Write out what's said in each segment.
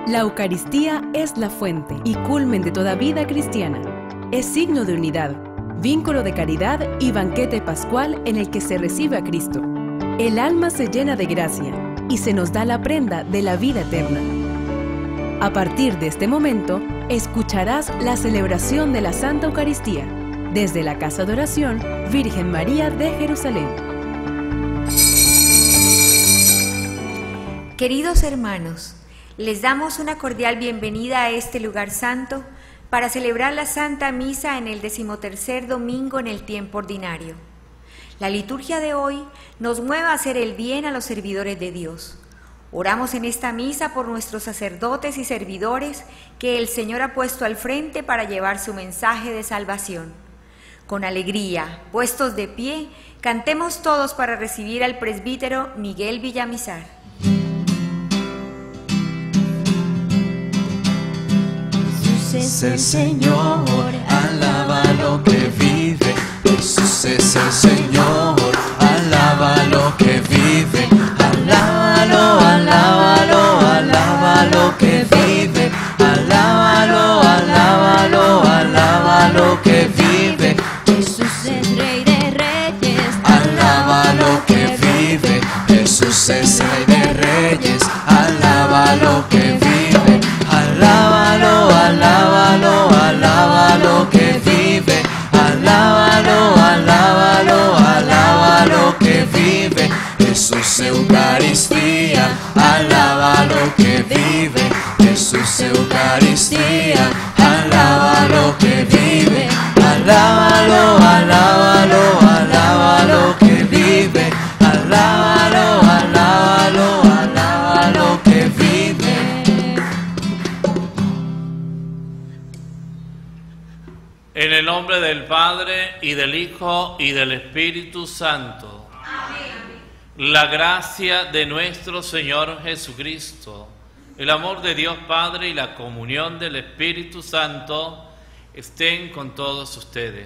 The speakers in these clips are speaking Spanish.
La Eucaristía es la fuente y culmen de toda vida cristiana. Es signo de unidad, vínculo de caridad y banquete pascual en el que se recibe a Cristo. El alma se llena de gracia y se nos da la prenda de la vida eterna. A partir de este momento, escucharás la celebración de la Santa Eucaristía desde la Casa de Oración Virgen María de Jerusalén. Queridos hermanos, les damos una cordial bienvenida a este lugar santo para celebrar la Santa Misa en el 13º domingo en el tiempo ordinario. La liturgia de hoy nos mueve a hacer el bien a los servidores de Dios. Oramos en esta misa por nuestros sacerdotes y servidores que el Señor ha puesto al frente para llevar su mensaje de salvación. Con alegría, puestos de pie, cantemos todos para recibir al presbítero Miguel Villamizar. Jesús es el Señor, alábalo que vive. Jesús es el Señor, alábalo que vive. Alábalo, alábalo, alábalo que vive. Alábalo, alábalo, alábalo que vive. Jesús es Rey de Reyes, Alábalo que vive. Jesús es Rey de Reyes. Alábalo que vive. Alábalo, alábalo, alábalo que vive. Alábalo, alábalo, alábalo que vive. Jesús Eucaristía, alábalo que vive. Jesús Eucaristía, alábalo que vive. Alábalo, alábalo, alábalo que vive. Alábalo, alábalo, alábalo que vive. En el nombre del Padre, y del Hijo, y del Espíritu Santo. Amén. La gracia de nuestro Señor Jesucristo, el amor de Dios Padre y la comunión del Espíritu Santo estén con todos ustedes.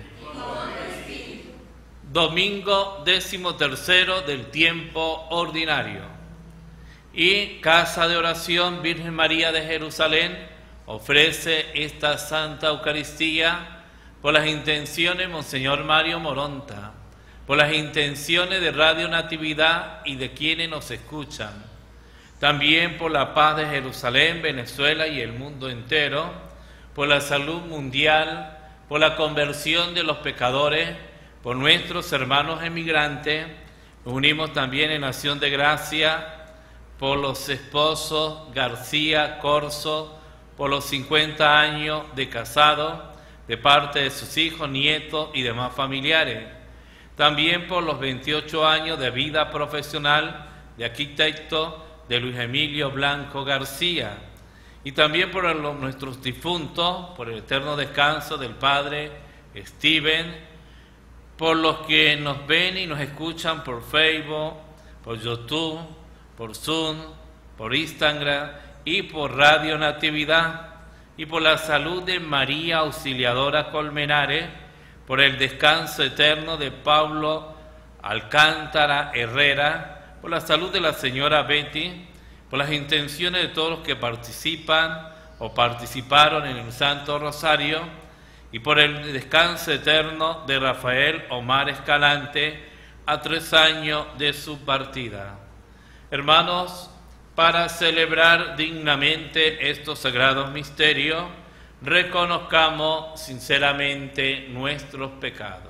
Domingo 13º del tiempo ordinario. Y Casa de Oración Virgen María de Jerusalén ofrece esta Santa Eucaristía por las intenciones de Monseñor Mario Moronta, por las intenciones de Radio Natividad y de quienes nos escuchan, también por la paz de Jerusalén, Venezuela y el mundo entero, por la salud mundial, por la conversión de los pecadores, por nuestros hermanos emigrantes. Nos unimos también en acción de gracia por los esposos García Corso, por los 50 años de casado, de parte de sus hijos, nietos y demás familiares. También por los 28 años de vida profesional de arquitecto de Luis Emilio Blanco García. Y también por nuestros difuntos, por el eterno descanso del Padre Steven, por los que nos ven y nos escuchan por Facebook, por YouTube, por Zoom, por Instagram y por Radio Natividad, y por la salud de María Auxiliadora Colmenares, por el descanso eterno de Pablo Alcántara Herrera, por la salud de la señora Betty, por las intenciones de todos los que participan o participaron en el Santo Rosario, y por el descanso eterno de Rafael Omar Escalante a 3 años de su partida. Hermanos, para celebrar dignamente estos sagrados misterios, reconozcamos sinceramente nuestros pecados.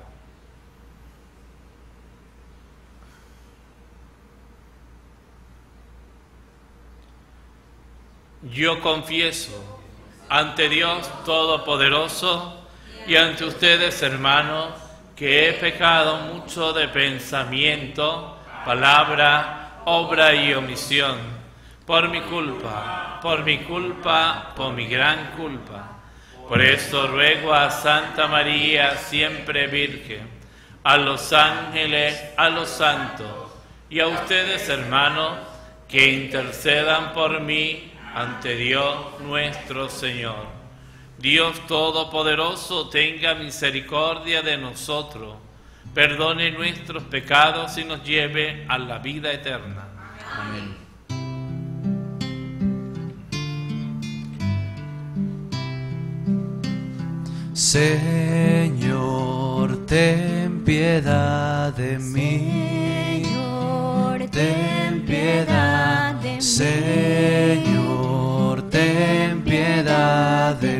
Yo confieso ante Dios Todopoderoso y ante ustedes, hermanos, que he pecado mucho de pensamiento, palabra, obra y omisión, por mi culpa, por mi gran culpa. Por esto ruego a Santa María, siempre Virgen, a los ángeles, a los santos y a ustedes, hermanos, que intercedan por mí ante Dios nuestro Señor. Dios Todopoderoso tenga misericordia de nosotros, perdone nuestros pecados y nos lleve a la vida eterna. Amén. Señor, ten piedad de mí. Señor, Ten piedad de mí. Señor, ten piedad de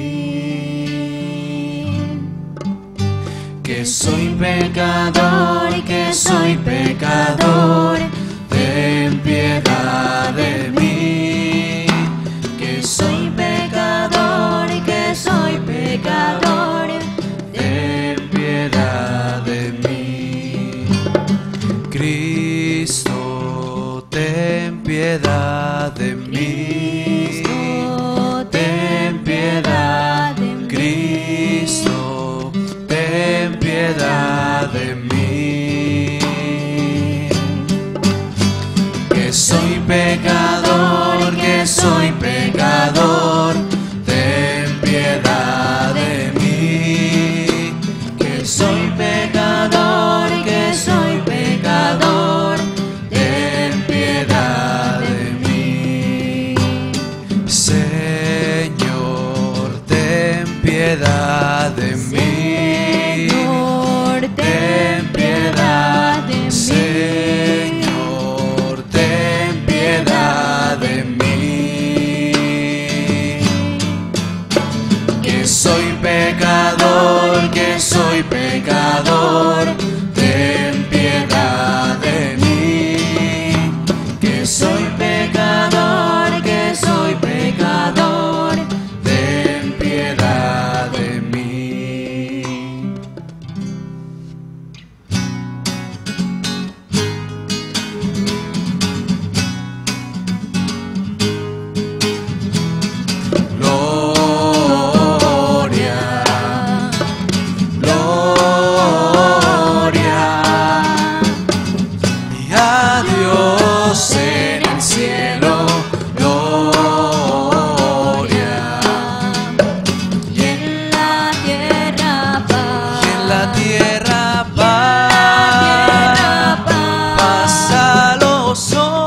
mí. Que soy pecador, que soy pecador, ten piedad de mí. Que soy pecador, que soy pecador, ten piedad de mí. Cristo, ten piedad de mí. Ten piedad de mí. Cristo, ten piedad de mí. Que soy pecador, que soy pecador, ten piedad de mí. Que soy pecador, que soy pecador, ten piedad de mí. Señor, ten piedad de mí. Señor, Ten piedad de mí. Señor, ten piedad de mí. Que soy pecador, que soy pecador, ten piedad de mí. Que soy pecador, que soy pecador, ten piedad de mí. Gloria, gloria, y a Dios en el cielo, gloria, Y en la tierra paz. y en la tierra paz. paz a los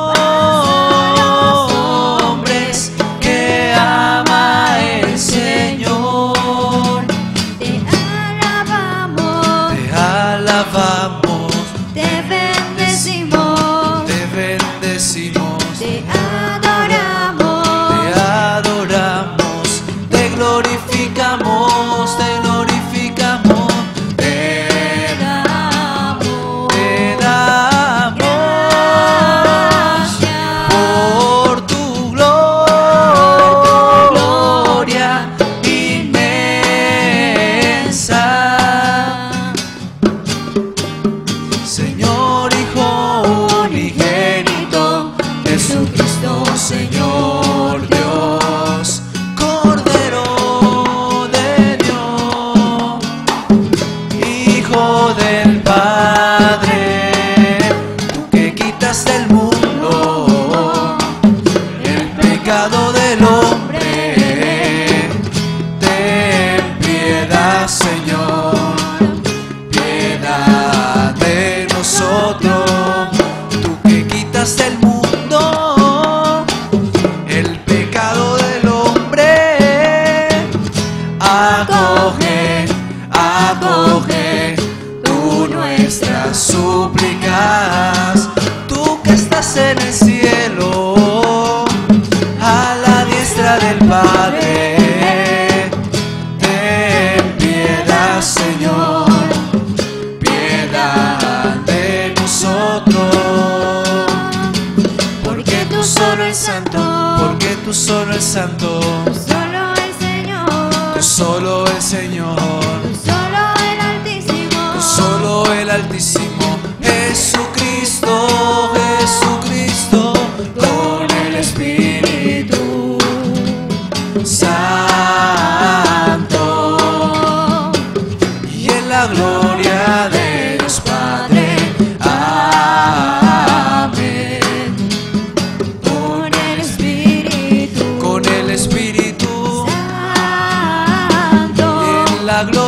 hombres que ama el Señor. Te alabamos, Te alabamos, te bendecimos, te bendecimos, te adoramos, te adoramos, te glorificamos, te glorificamos, te damos por tu gloria inmensa. Señor Hijo unigénito, Jesucristo, Señor Dios, Cordero de Dios, Hijo del Padre, tú que quitas del mundo el pecado del hombre, ten piedad, Señor, piedad de nosotros, tú que quitas del mundo el pecado del hombre. Acoge, acoge tú nuestras súplicas, tú que estás en el cielo, a la diestra del Padre. Ten piedad, Señor, piedad de nosotros, porque tú solo eres santo, porque tú solo eres santo, solo el Señor, tú solo el Señor, solo el Altísimo, tú solo el Altísimo, Jesucristo, Jesucristo, con el Espíritu Santo y en la gloria de Dios Padre. Amén. con el Espíritu Con el Espíritu Santo, y en la gloria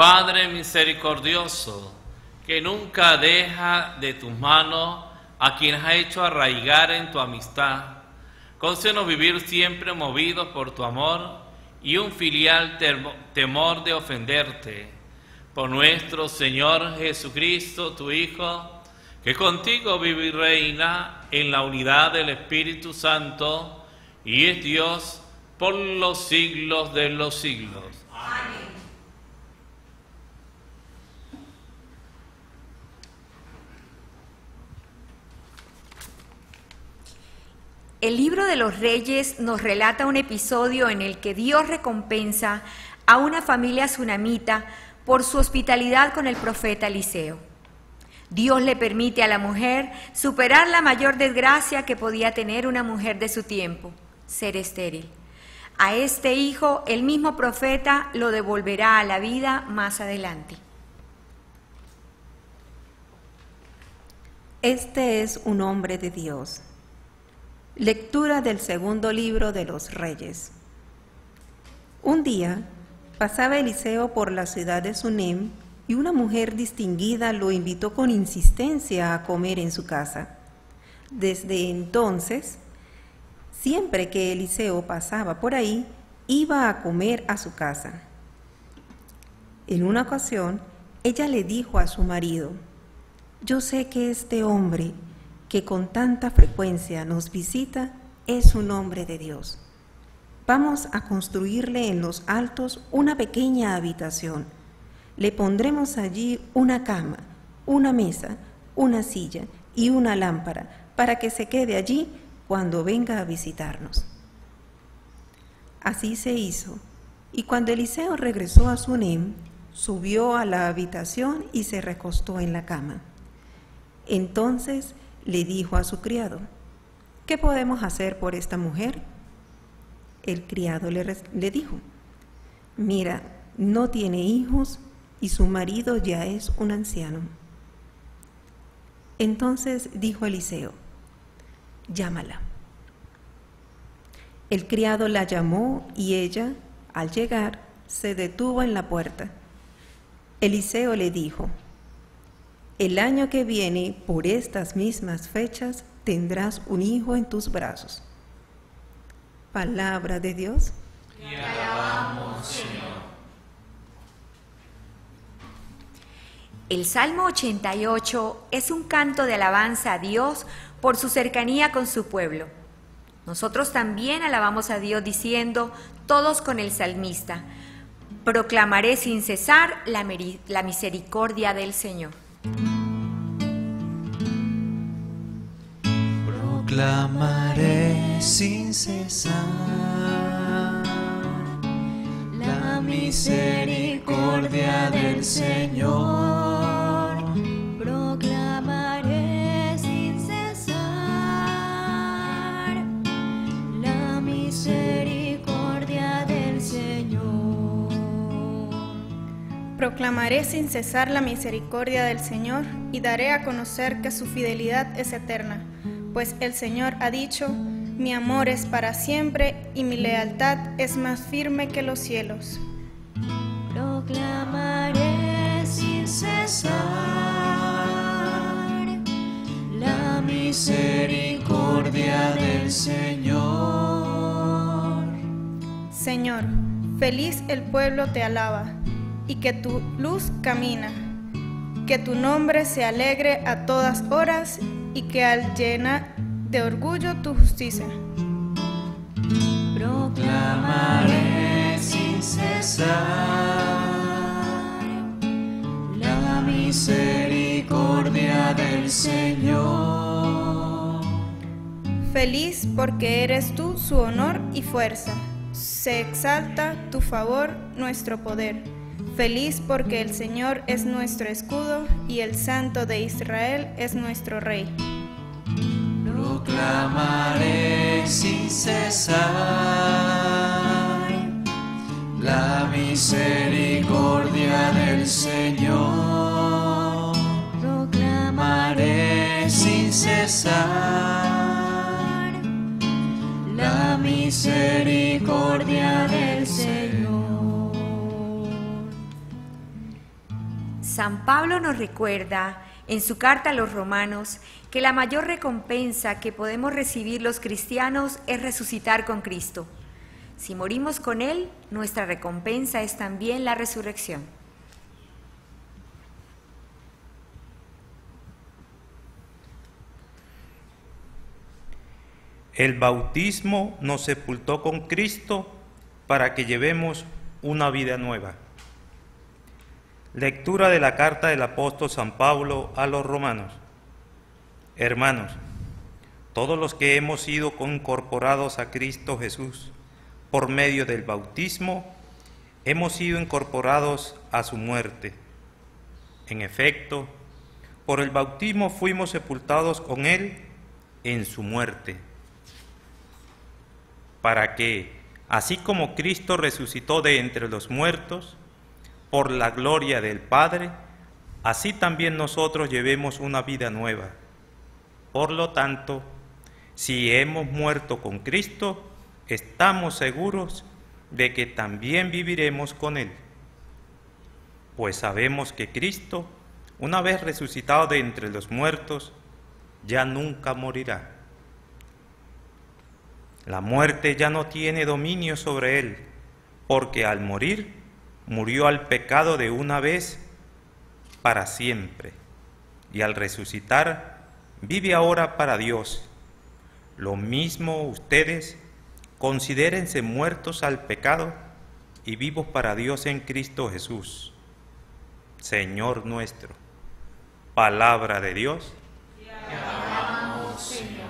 Padre misericordioso, que nunca deja de tus manos a quienes has hecho arraigar en tu amistad, concédenos vivir siempre movidos por tu amor y un filial temor de ofenderte. Por nuestro Señor Jesucristo, tu Hijo, que contigo vive y reina en la unidad del Espíritu Santo, y es Dios por los siglos de los siglos. Amén. El libro de los Reyes nos relata un episodio en el que Dios recompensa a una familia sunamita por su hospitalidad con el profeta Eliseo. Dios le permite a la mujer superar la mayor desgracia que podía tener una mujer de su tiempo, ser estéril. A este hijo, el mismo profeta lo devolverá a la vida más adelante. Este es un hombre de Dios. Lectura del segundo libro de los Reyes. Un día pasaba Eliseo por la ciudad de Sunem y una mujer distinguida lo invitó con insistencia a comer en su casa. Desde entonces, siempre que Eliseo pasaba por ahí, iba a comer a su casa. En una ocasión, ella le dijo a su marido: «Yo sé que este hombre que con tanta frecuencia nos visita es un hombre de Dios. Vamos a construirle en los altos una pequeña habitación. Le pondremos allí una cama, una mesa, una silla y una lámpara para que se quede allí cuando venga a visitarnos». Así se hizo, y cuando Eliseo regresó a Sunem, subió a la habitación y se recostó en la cama. Entonces le dijo a su criado: «¿Qué podemos hacer por esta mujer?». El criado le dijo: «Mira, no tiene hijos y su marido ya es un anciano». Entonces dijo Eliseo: «Llámala». El criado la llamó y ella, al llegar, se detuvo en la puerta. Eliseo le dijo: «El año que viene, por estas mismas fechas, tendrás un hijo en tus brazos». Palabra de Dios. Te alabamos, Señor. El Salmo 88 es un canto de alabanza a Dios por su cercanía con su pueblo. Nosotros también alabamos a Dios diciendo, todos con el salmista: «Proclamaré sin cesar la misericordia del Señor». Proclamaré sin cesar la misericordia del Señor. Proclamaré sin cesar la misericordia del Señor. Proclamaré sin cesar la misericordia del Señor y daré a conocer que su fidelidad es eterna, pues el Señor ha dicho: «Mi amor es para siempre y mi lealtad es más firme que los cielos». Proclamaré sin cesar la Misericordia del Señor. Señor, feliz el pueblo te alaba, y que tu luz camina. Que tu nombre se alegre a todas horas, y que al llenar de orgullo tu justicia. Proclamaré sin cesar la misericordia del Señor. Feliz porque eres tú su honor y fuerza. Se exalta tu favor, nuestro poder. Feliz porque el Señor es nuestro escudo y el Santo de Israel es nuestro Rey. Proclamaré sin cesar la misericordia del Señor. Proclamaré sin cesar la misericordia del Señor. San Pablo nos recuerda en su carta a los romanos que la mayor recompensa que podemos recibir los cristianos es resucitar con Cristo. Si morimos con Él, nuestra recompensa es también la resurrección. El bautismo nos sepultó con Cristo para que llevemos una vida nueva. Lectura de la carta del apóstol San Pablo a los romanos. Hermanos, todos los que hemos sido incorporados a Cristo Jesús por medio del bautismo, hemos sido incorporados a su muerte. En efecto, por el bautismo fuimos sepultados con Él en su muerte, para que, así como Cristo resucitó de entre los muertos, por la gloria del Padre, así también nosotros llevemos una vida nueva. Por lo tanto, si hemos muerto con Cristo, estamos seguros de que también viviremos con Él. Pues sabemos que Cristo, una vez resucitado de entre los muertos, ya nunca morirá. La muerte ya no tiene dominio sobre Él, porque al morir, murió al pecado de una vez para siempre, y al resucitar, vive ahora para Dios. Lo mismo ustedes, considérense muertos al pecado y vivos para Dios en Cristo Jesús, Señor nuestro. Palabra de Dios. Te alabamos, Señor.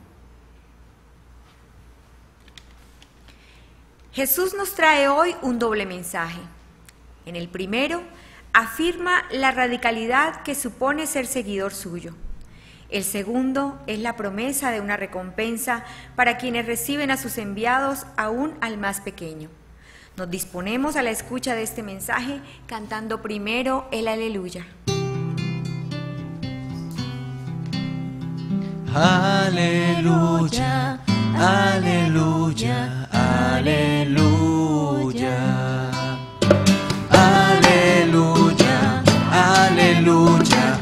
Jesús nos trae hoy un doble mensaje. En el primero, afirma la radicalidad que supone ser seguidor suyo. El segundo es la promesa de una recompensa para quienes reciben a sus enviados, aún al más pequeño. Nos disponemos a la escucha de este mensaje cantando primero el Aleluya. Aleluya, aleluya, aleluya. Aleluya, aleluya,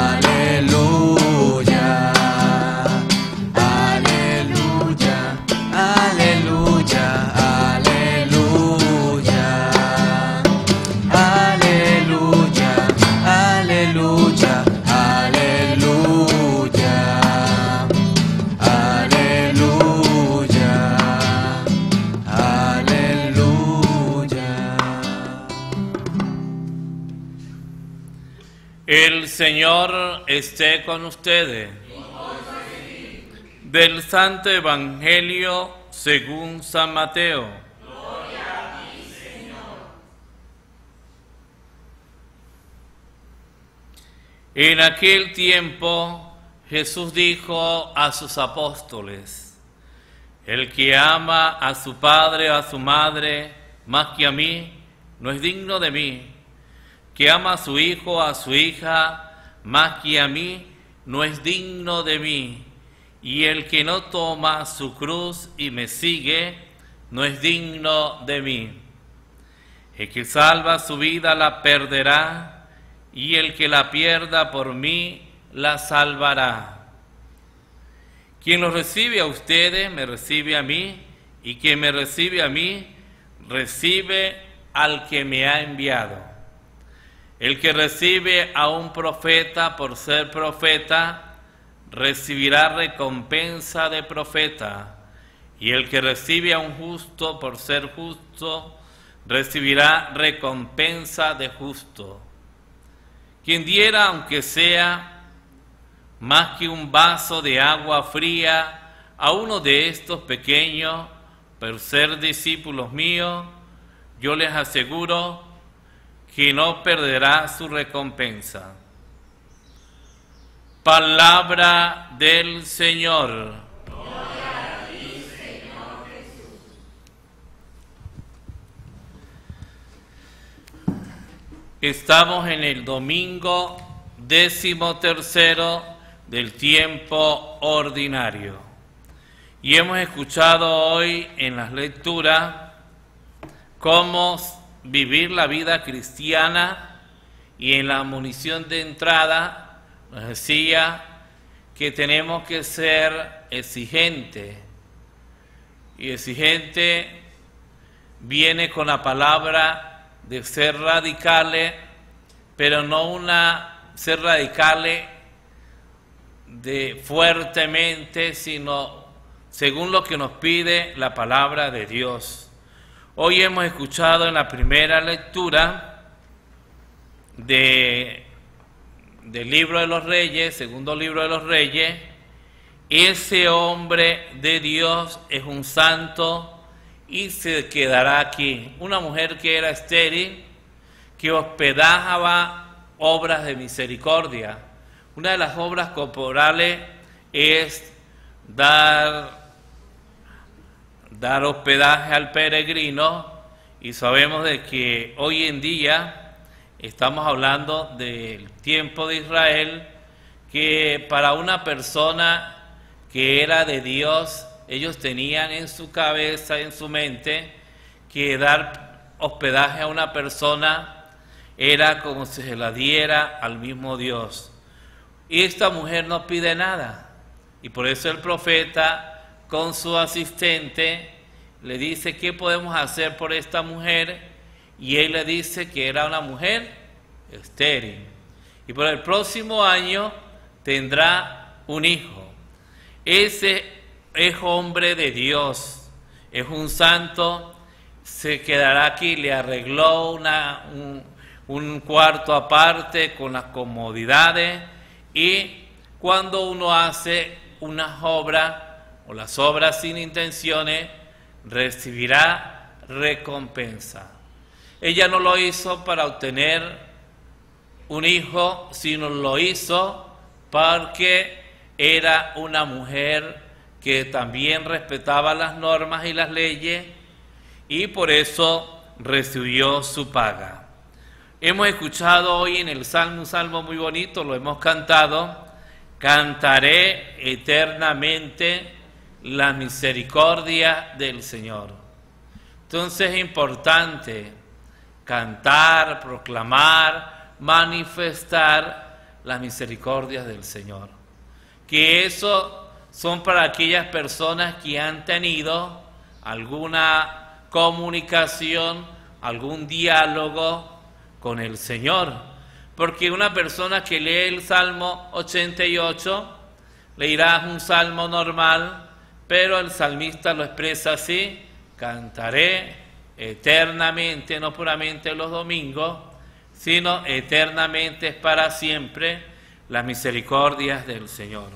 aleluya. Aleluya, aleluya, aleluya. Aleluya, aleluya, aleluya. El Señor esté con ustedes. Del Santo Evangelio según San Mateo. Gloria a ti, Señor. En aquel tiempo Jesús dijo a sus apóstoles: el que ama a su padre o a su madre más que a mí, no es digno de mí. Que ama a su hijo o a su hija más que a mí, no es digno de mí. Y el que no toma su cruz y me sigue, no es digno de mí. El que salva su vida la perderá, y el que la pierda por mí la salvará. Quien los recibe a ustedes, me recibe a mí, y quien me recibe a mí, recibe al que me ha enviado. El que recibe a un profeta por ser profeta, recibirá recompensa de profeta, y el que recibe a un justo por ser justo, recibirá recompensa de justo. Quien diera, aunque sea más que un vaso de agua fría, a uno de estos pequeños, por ser discípulos míos, yo les aseguro que no perderá su recompensa. Palabra del Señor. Gloria a ti, Señor Jesús. Estamos en el domingo 13º del tiempo ordinario y hemos escuchado hoy en las lecturas cómo vivir la vida cristiana y en la munición de entrada nos decía que tenemos que ser exigentes. Y exigente viene con la palabra de ser radicales, pero no ser radicales de fuertemente, sino según lo que nos pide la palabra de Dios. Hoy hemos escuchado en la primera lectura del libro de los Reyes, segundo libro de los Reyes, ese hombre de Dios es un santo y se quedará aquí. Una mujer que era estéril, que hospedaba obras de misericordia. Una de las obras corporales es dar hospedaje al peregrino, y sabemos de que hoy en día estamos hablando del tiempo de Israel, que para una persona que era de Dios, ellos tenían en su cabeza, en su mente, que dar hospedaje a una persona era como si se la diera al mismo Dios. Y esta mujer no pide nada, y por eso el profeta con su asistente le dice: ¿qué podemos hacer por esta mujer? Y él le dice que era una mujer estéril, y por el próximo año tendrá un hijo. Ese es hombre de Dios, es un santo, se quedará aquí. Le arregló un cuarto aparte con las comodidades, y cuando uno hace unas obras o las obras sin intenciones, recibirá recompensa. Ella no lo hizo para obtener un hijo, sino lo hizo porque era una mujer que también respetaba las normas y las leyes, y por eso recibió su paga. Hemos escuchado hoy en el Salmo un salmo muy bonito, lo hemos cantado: cantaré eternamente la misericordia del Señor. Entonces es importante cantar, proclamar, manifestar las misericordias del Señor. Que eso son para aquellas personas que han tenido alguna comunicación, algún diálogo con el Señor. Porque una persona que lee el Salmo 88 leerá un salmo normal, pero el salmista lo expresa así: cantaré eternamente, no puramente los domingos, sino eternamente, es para siempre, las misericordias del Señor.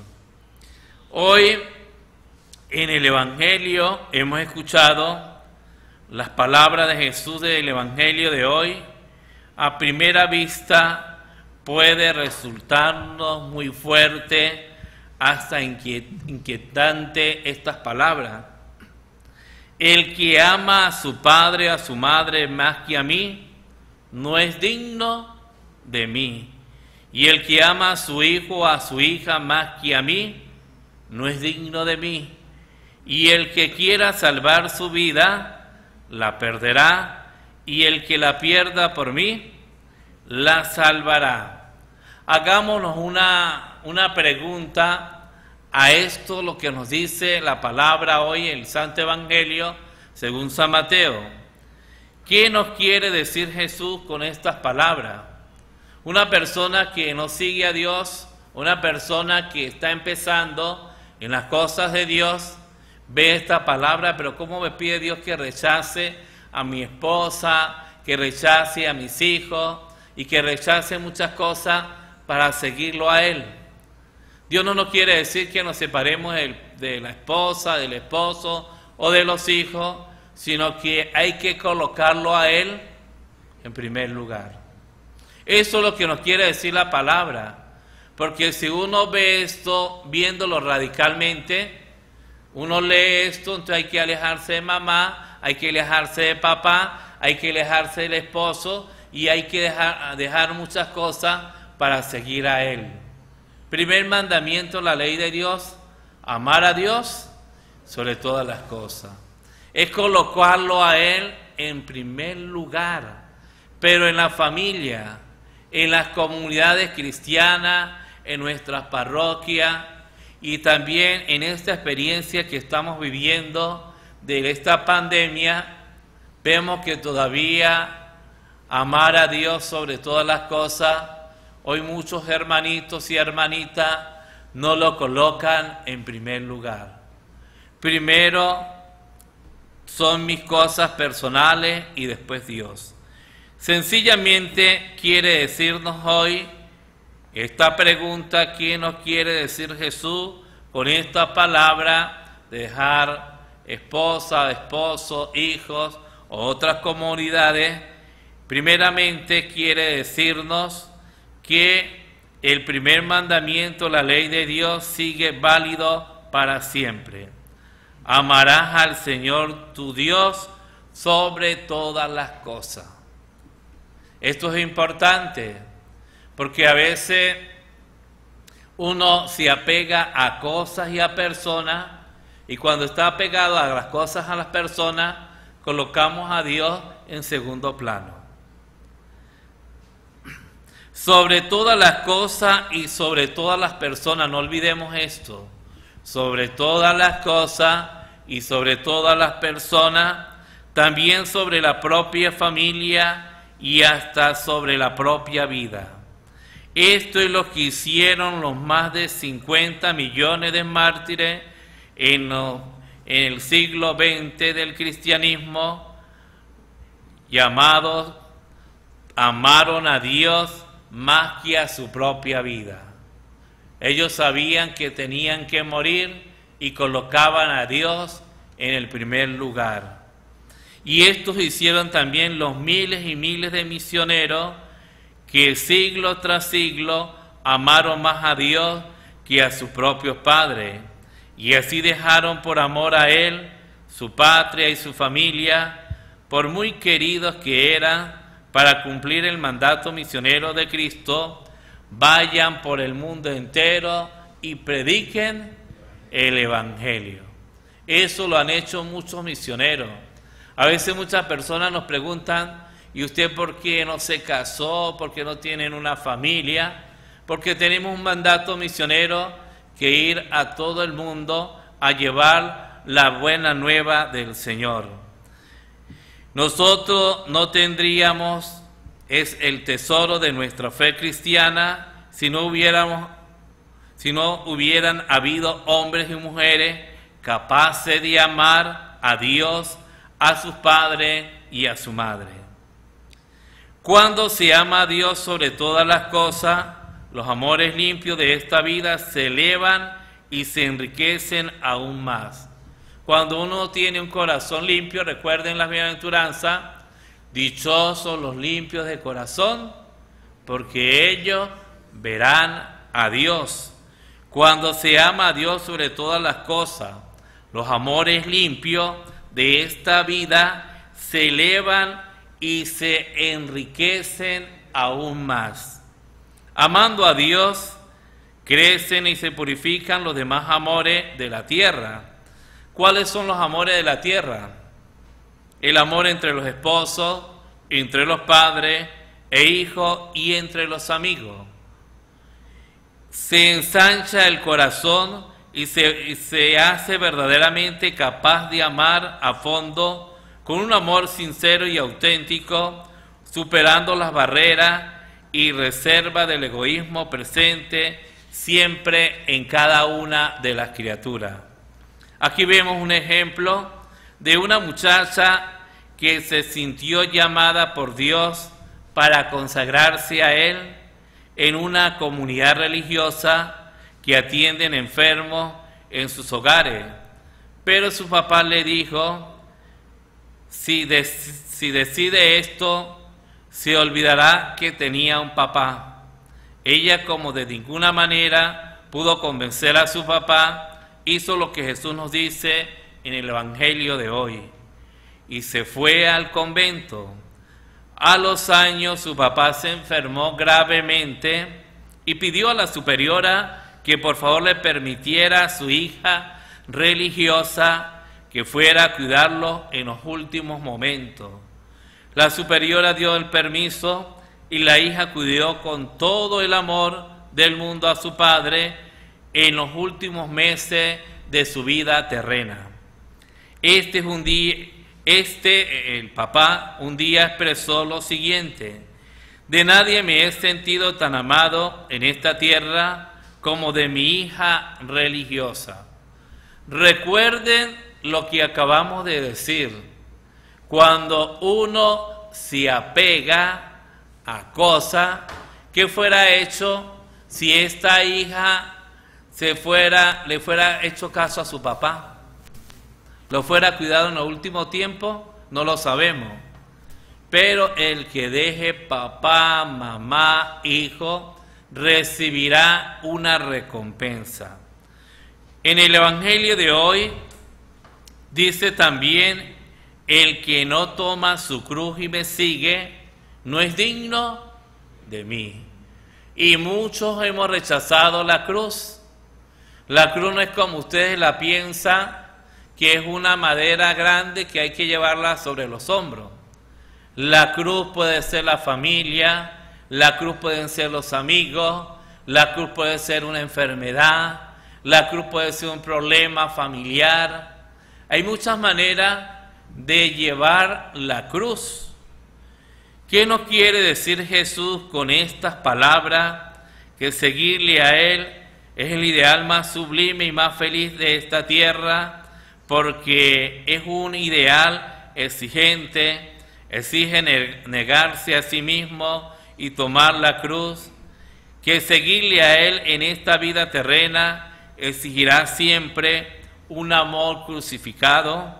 Hoy en el Evangelio hemos escuchado las palabras de Jesús del Evangelio de hoy. A primera vista puede resultarnos muy fuerte, hasta inquietante estas palabras. El que ama a su padre, a su madre más que a mí, no es digno de mí. Y el que ama a su hijo o a su hija más que a mí, no es digno de mí. Y el que quiera salvar su vida, la perderá, y el que la pierda por mí, la salvará. Hagámonos una pregunta a esto, lo que nos dice la palabra hoy, el Santo Evangelio, según San Mateo. ¿Qué nos quiere decir Jesús con estas palabras? Una persona que no sigue a Dios, una persona que está empezando en las cosas de Dios, ve esta palabra: pero ¿cómo me pide Dios que rechace a mi esposa, que rechace a mis hijos y que rechace muchas cosas para seguirlo a Él? Dios no nos quiere decir que nos separemos de la esposa, del esposo o de los hijos, sino que hay que colocarlo a Él en primer lugar. Eso es lo que nos quiere decir la palabra, porque si uno ve esto viéndolo radicalmente, uno lee esto, entonces hay que alejarse de mamá, hay que alejarse de papá, hay que alejarse del esposo, y hay que dejar muchas cosas para seguir a Él. Primer mandamiento, la ley de Dios: amar a Dios sobre todas las cosas. Es colocarlo a Él en primer lugar. Pero en la familia, en las comunidades cristianas, en nuestras parroquias y también en esta experiencia que estamos viviendo de esta pandemia, vemos que todavía amar a Dios sobre todas las cosas, hoy muchos hermanitos y hermanitas no lo colocan en primer lugar. Primero son mis cosas personales y después Dios. Sencillamente quiere decirnos hoy esta pregunta: ¿qué nos quiere decir Jesús con esta palabra de dejar esposa, esposo, hijos o otras comunidades? Primeramente quiere decirnos que el primer mandamiento, la ley de Dios, sigue válido para siempre. Amarás al Señor tu Dios sobre todas las cosas. Esto es importante porque a veces uno se apega a cosas y a personas, y cuando está apegado a las cosas, a las personas, colocamos a Dios en segundo plano. Sobre todas las cosas y sobre todas las personas, no olvidemos esto, sobre todas las cosas y sobre todas las personas, también sobre la propia familia y hasta sobre la propia vida. Esto es lo que hicieron los más de 50 millones de mártires en el siglo XX del cristianismo, llamados, amaron a Dios más que a su propia vida. Ellos sabían que tenían que morir y colocaban a Dios en el primer lugar. Y estos hicieron también los miles y miles de misioneros que siglo tras siglo amaron más a Dios que a sus propios padres, y así dejaron por amor a Él su patria y su familia, por muy queridos que eran, para cumplir el mandato misionero de Cristo: vayan por el mundo entero y prediquen el Evangelio. Eso lo han hecho muchos misioneros. A veces muchas personas nos preguntan: ¿y usted por qué no se casó? ¿Por qué no tienen una familia? Porque tenemos un mandato misionero que ir a todo el mundo a llevar la buena nueva del Señor. Nosotros no tendríamos el tesoro de nuestra fe cristiana si no hubieran habido hombres y mujeres capaces de amar a Dios, a sus padres y a su madre. Cuando se ama a Dios sobre todas las cosas, los amores limpios de esta vida se elevan y se enriquecen aún más. Cuando uno tiene un corazón limpio, recuerden las bienaventuranzas: dichosos los limpios de corazón, porque ellos verán a Dios. Cuando se ama a Dios sobre todas las cosas, los amores limpios de esta vida se elevan y se enriquecen aún más. Amando a Dios, crecen y se purifican los demás amores de la tierra. ¿Cuáles son los amores de la tierra? El amor entre los esposos, entre los padres e hijos y entre los amigos. Se ensancha el corazón y se hace verdaderamente capaz de amar a fondo, con un amor sincero y auténtico, superando las barreras y reserva del egoísmo presente siempre en cada una de las criaturas. Aquí vemos un ejemplo de una muchacha que se sintió llamada por Dios para consagrarse a Él en una comunidad religiosa que atienden enfermos en sus hogares. Pero su papá le dijo: si decide esto, se olvidará que tenía un papá. Ella, como de ninguna manera pudo convencer a su papá, hizo lo que Jesús nos dice en el Evangelio de hoy, y se fue al convento. A los años su papá se enfermó gravemente y pidió a la superiora que por favor le permitiera a su hija religiosa que fuera a cuidarlo en los últimos momentos. La superiora dio el permiso y la hija cuidó con todo el amor del mundo a su padre en los últimos meses de su vida terrena. El papá un día expresó lo siguiente: de nadie me he sentido tan amado en esta tierra como de mi hija religiosa. Recuerden lo que acabamos de decir. Cuando uno se apega a cosas, ¿qué fuera hecho si esta hija le fuera hecho caso a su papá? ¿Lo fuera cuidado en el último tiempo? No lo sabemos. Pero el que deje papá, mamá, hijo, recibirá una recompensa. En el Evangelio de hoy dice también: el que no toma su cruz y me sigue, no es digno de mí. Y muchos hemos rechazado la cruz. La cruz no es como ustedes la piensan, que es una madera grande que hay que llevarla sobre los hombros. La cruz puede ser la familia, la cruz pueden ser los amigos, la cruz puede ser una enfermedad, la cruz puede ser un problema familiar. Hay muchas maneras de llevar la cruz. ¿Qué nos quiere decir Jesús con estas palabras? Que seguirle a Él es el ideal más sublime y más feliz de esta tierra, porque es un ideal exigente, exige negarse a sí mismo y tomar la cruz. Que seguirle a Él en esta vida terrena exigirá siempre un amor crucificado.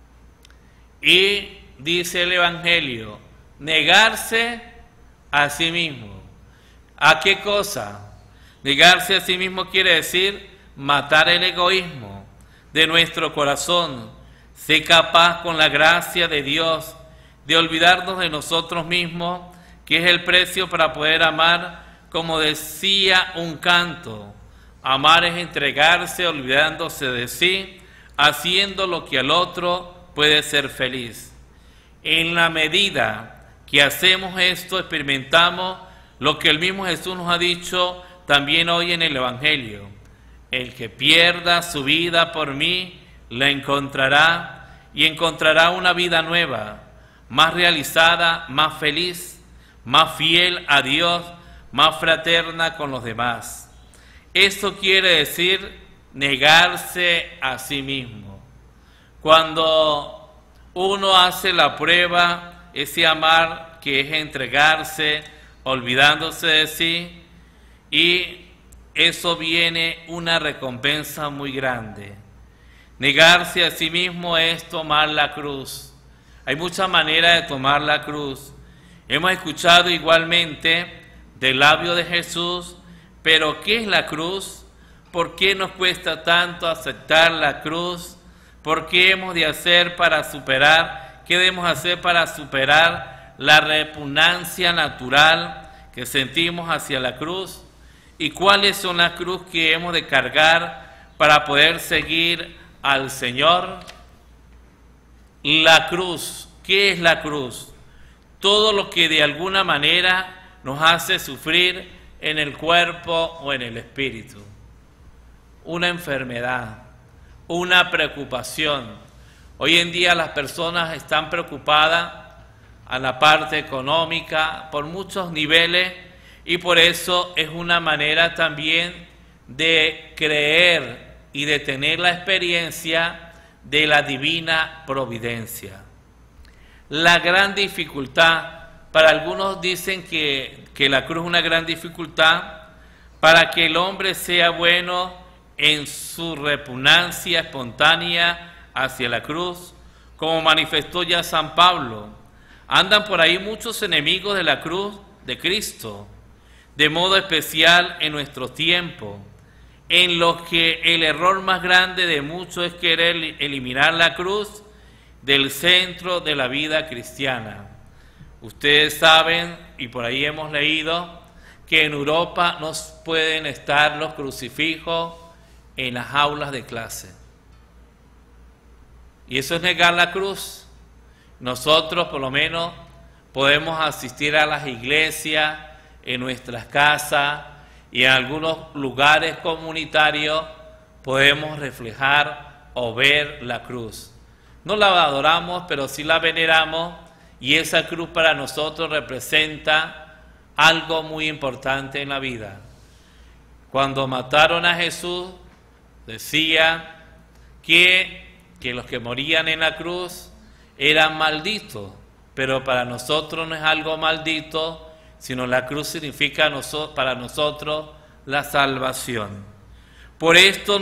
Y dice el Evangelio, negarse a sí mismo. ¿A qué cosa? Negarse a sí mismo quiere decir matar el egoísmo de nuestro corazón, ser capaz con la gracia de Dios de olvidarnos de nosotros mismos, que es el precio para poder amar. Como decía un canto, amar es entregarse olvidándose de sí, haciendo lo que al otro puede ser feliz. En la medida que hacemos esto, experimentamos lo que el mismo Jesús nos ha dicho también hoy en el Evangelio: el que pierda su vida por mí, la encontrará, y encontrará una vida nueva, más realizada, más feliz, más fiel a Dios, más fraterna con los demás. Esto quiere decir negarse a sí mismo. Cuando uno hace la prueba, ese amar que es entregarse, olvidándose de sí, y eso viene una recompensa muy grande. Negarse a sí mismo es tomar la cruz. Hay muchas maneras de tomar la cruz. Hemos escuchado igualmente del labio de Jesús, pero ¿qué es la cruz? ¿Por qué nos cuesta tanto aceptar la cruz? ¿Por qué hemos de hacer para superar? ¿Qué debemos hacer para superar la repugnancia natural que sentimos hacia la cruz? ¿Y cuáles son las cruces que hemos de cargar para poder seguir al Señor? La cruz. ¿Qué es la cruz? Todo lo que de alguna manera nos hace sufrir en el cuerpo o en el espíritu. Una enfermedad, una preocupación. Hoy en día las personas están preocupadas a la parte económica por muchos niveles, y por eso es una manera también de creer y de tener la experiencia de la divina providencia. La gran dificultad, para algunos dicen que la cruz es una gran dificultad para que el hombre sea bueno en su repugnancia espontánea hacia la cruz, como manifestó ya San Pablo. Andan por ahí muchos enemigos de la cruz de Cristo, de modo especial en nuestro tiempo, en los que el error más grande de muchos es querer eliminar la cruz del centro de la vida cristiana. Ustedes saben, y por ahí hemos leído, que en Europa no pueden estar los crucifijos en las aulas de clase. Y eso es negar la cruz. Nosotros, por lo menos, podemos asistir a las iglesias, en nuestras casas y en algunos lugares comunitarios podemos reflejar o ver la cruz. No la adoramos, pero sí la veneramos, y esa cruz para nosotros representa algo muy importante en la vida. Cuando mataron a Jesús, decía que los que morían en la cruz eran malditos, pero para nosotros no es algo maldito, sino la cruz significa para nosotros la salvación. Por esto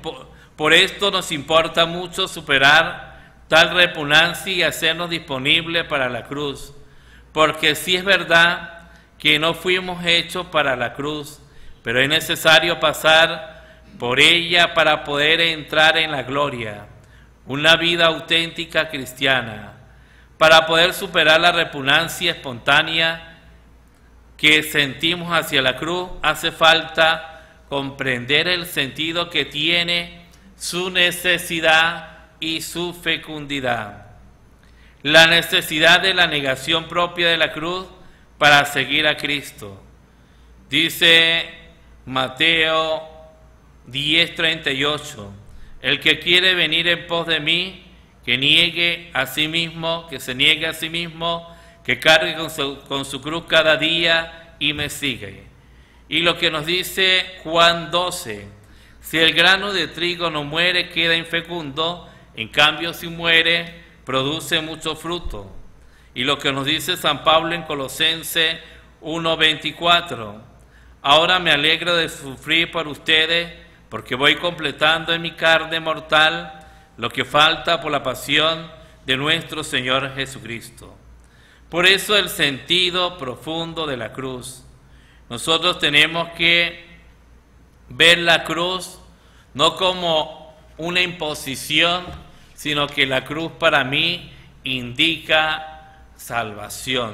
nos importa mucho superar tal repugnancia y hacernos disponibles para la cruz, porque sí es verdad que no fuimos hechos para la cruz, pero es necesario pasar por ella para poder entrar en la gloria, una vida auténtica cristiana. Para poder superar la repugnancia espontánea que sentimos hacia la cruz, hace falta comprender el sentido que tiene, su necesidad y su fecundidad. La necesidad de la negación propia de la cruz para seguir a Cristo. Dice Mateo 10:38, el que quiere venir en pos de mí, que niegue a sí mismo, que se niegue a sí mismo, que cargue con su cruz cada día y me sigue. Y lo que nos dice Juan 12, si el grano de trigo no muere, queda infecundo, en cambio si muere, produce mucho fruto. Y lo que nos dice San Pablo en Colosenses 1:24, ahora me alegro de sufrir por ustedes, porque voy completando en mi carne mortal lo que falta por la pasión de nuestro Señor Jesucristo. Por eso el sentido profundo de la cruz. Nosotros tenemos que ver la cruz no como una imposición, sino que la cruz para mí indica salvación.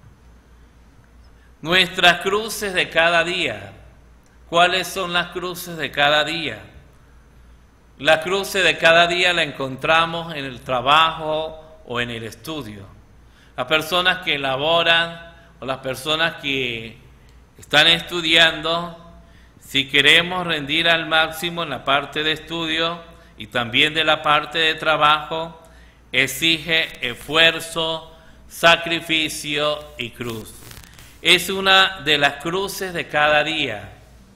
Nuestras cruces de cada día. ¿Cuáles son las cruces de cada día? La cruz de cada día la encontramos en el trabajo o en el estudio. Las personas que laboran o las personas que están estudiando, si queremos rendir al máximo en la parte de estudio y también de la parte de trabajo, exige esfuerzo, sacrificio y cruz. Es una de las cruces de cada día.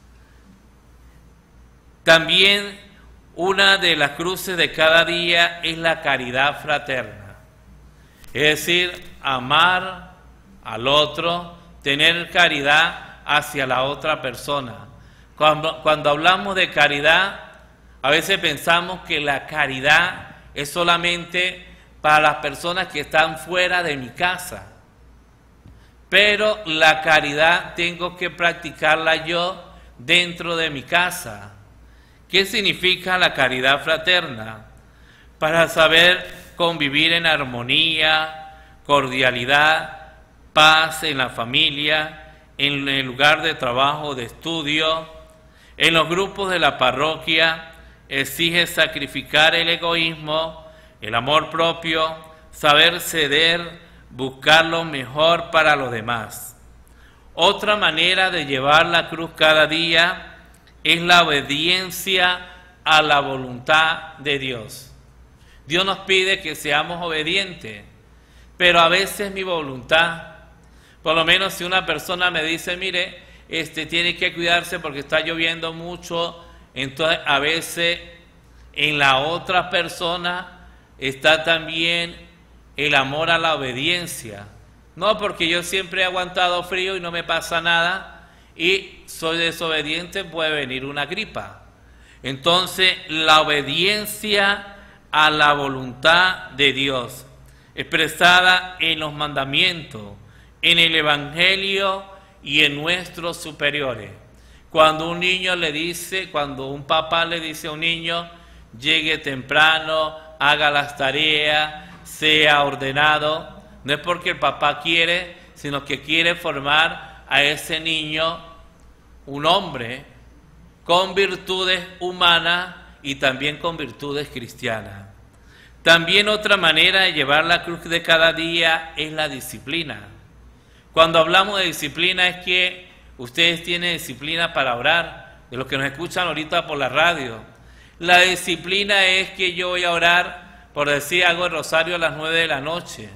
También una de las cruces de cada día es la caridad fraterna, es decir, amar al otro, tener caridad hacia la otra persona. Cuando hablamos de caridad, a veces pensamos que la caridad es solamente para las personas que están fuera de mi casa, pero la caridad tengo que practicarla yo dentro de mi casa. ¿Qué significa la caridad fraterna? Para saber convivir en armonía, cordialidad, paz en la familia, en el lugar de trabajo, de estudio, en los grupos de la parroquia, exige sacrificar el egoísmo, el amor propio, saber ceder, buscar lo mejor para los demás. Otra manera de llevar la cruz cada día es la obediencia a la voluntad de Dios. Dios nos pide que seamos obedientes, pero a veces mi voluntad, por lo menos si una persona me dice, mire, tiene que cuidarse porque está lloviendo mucho, entonces a veces en la otra persona está también el amor a la obediencia. No, porque yo siempre he aguantado frío y no me pasa nada, y soy desobediente, puede venir una gripa. Entonces, la obediencia a la voluntad de Dios, expresada en los mandamientos, en el Evangelio y en nuestros superiores. Cuando un papá le dice a un niño, llegue temprano, haga las tareas, sea ordenado, no es porque el papá quiere, sino que quiere formar a ese niño un hombre con virtudes humanas y también con virtudes cristianas. También otra manera de llevar la cruz de cada día es la disciplina. Cuando hablamos de disciplina es que ustedes tienen disciplina para orar, de los que nos escuchan ahorita por la radio. La disciplina es que yo voy a orar, por decir, hago el rosario a las 9 de la noche.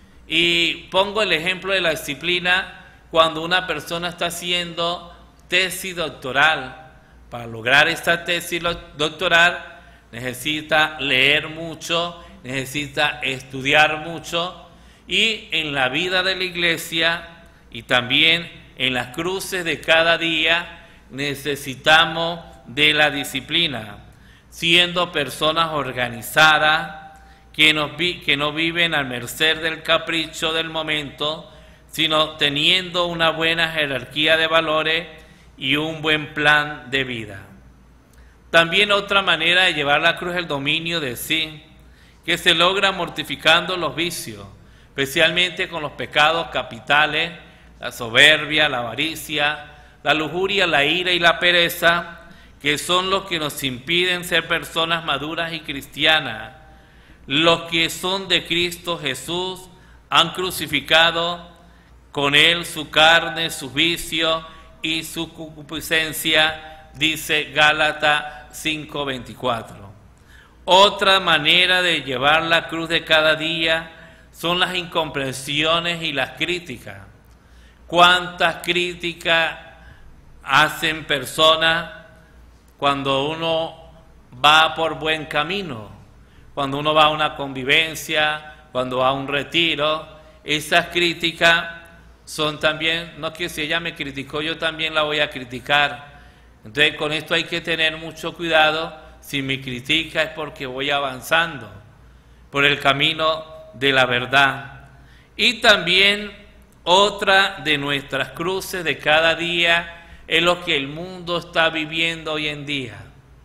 Y pongo el ejemplo de la disciplina cuando una persona está haciendo tesis doctoral. Para lograr esta tesis doctoral necesita leer mucho, necesita estudiar mucho, y en la vida de la iglesia y también en las cruces de cada día necesitamos de la disciplina, siendo personas organizadas que no viven a merced del capricho del momento, sino teniendo una buena jerarquía de valores y un buen plan de vida. También otra manera de llevar la cruz es el dominio de sí, que se logra mortificando los vicios, especialmente con los pecados capitales, la soberbia, la avaricia, la lujuria, la ira y la pereza, que son los que nos impiden ser personas maduras y cristianas. Los que son de Cristo Jesús han crucificado con Él su carne, sus vicios y su concupiscencia, dice Gálatas 5:24. Otra manera de llevar la cruz de cada día son las incomprensiones y las críticas. ¿Cuántas críticas hacen personas cuando uno va por buen camino? Cuando uno va a una convivencia, cuando va a un retiro, esas críticas son también, no que si ella me criticó, yo también la voy a criticar. Entonces con esto hay que tener mucho cuidado. Si me critica es porque voy avanzando por el camino de la verdad. Y también otra de nuestras cruces de cada día es lo que el mundo está viviendo hoy en día.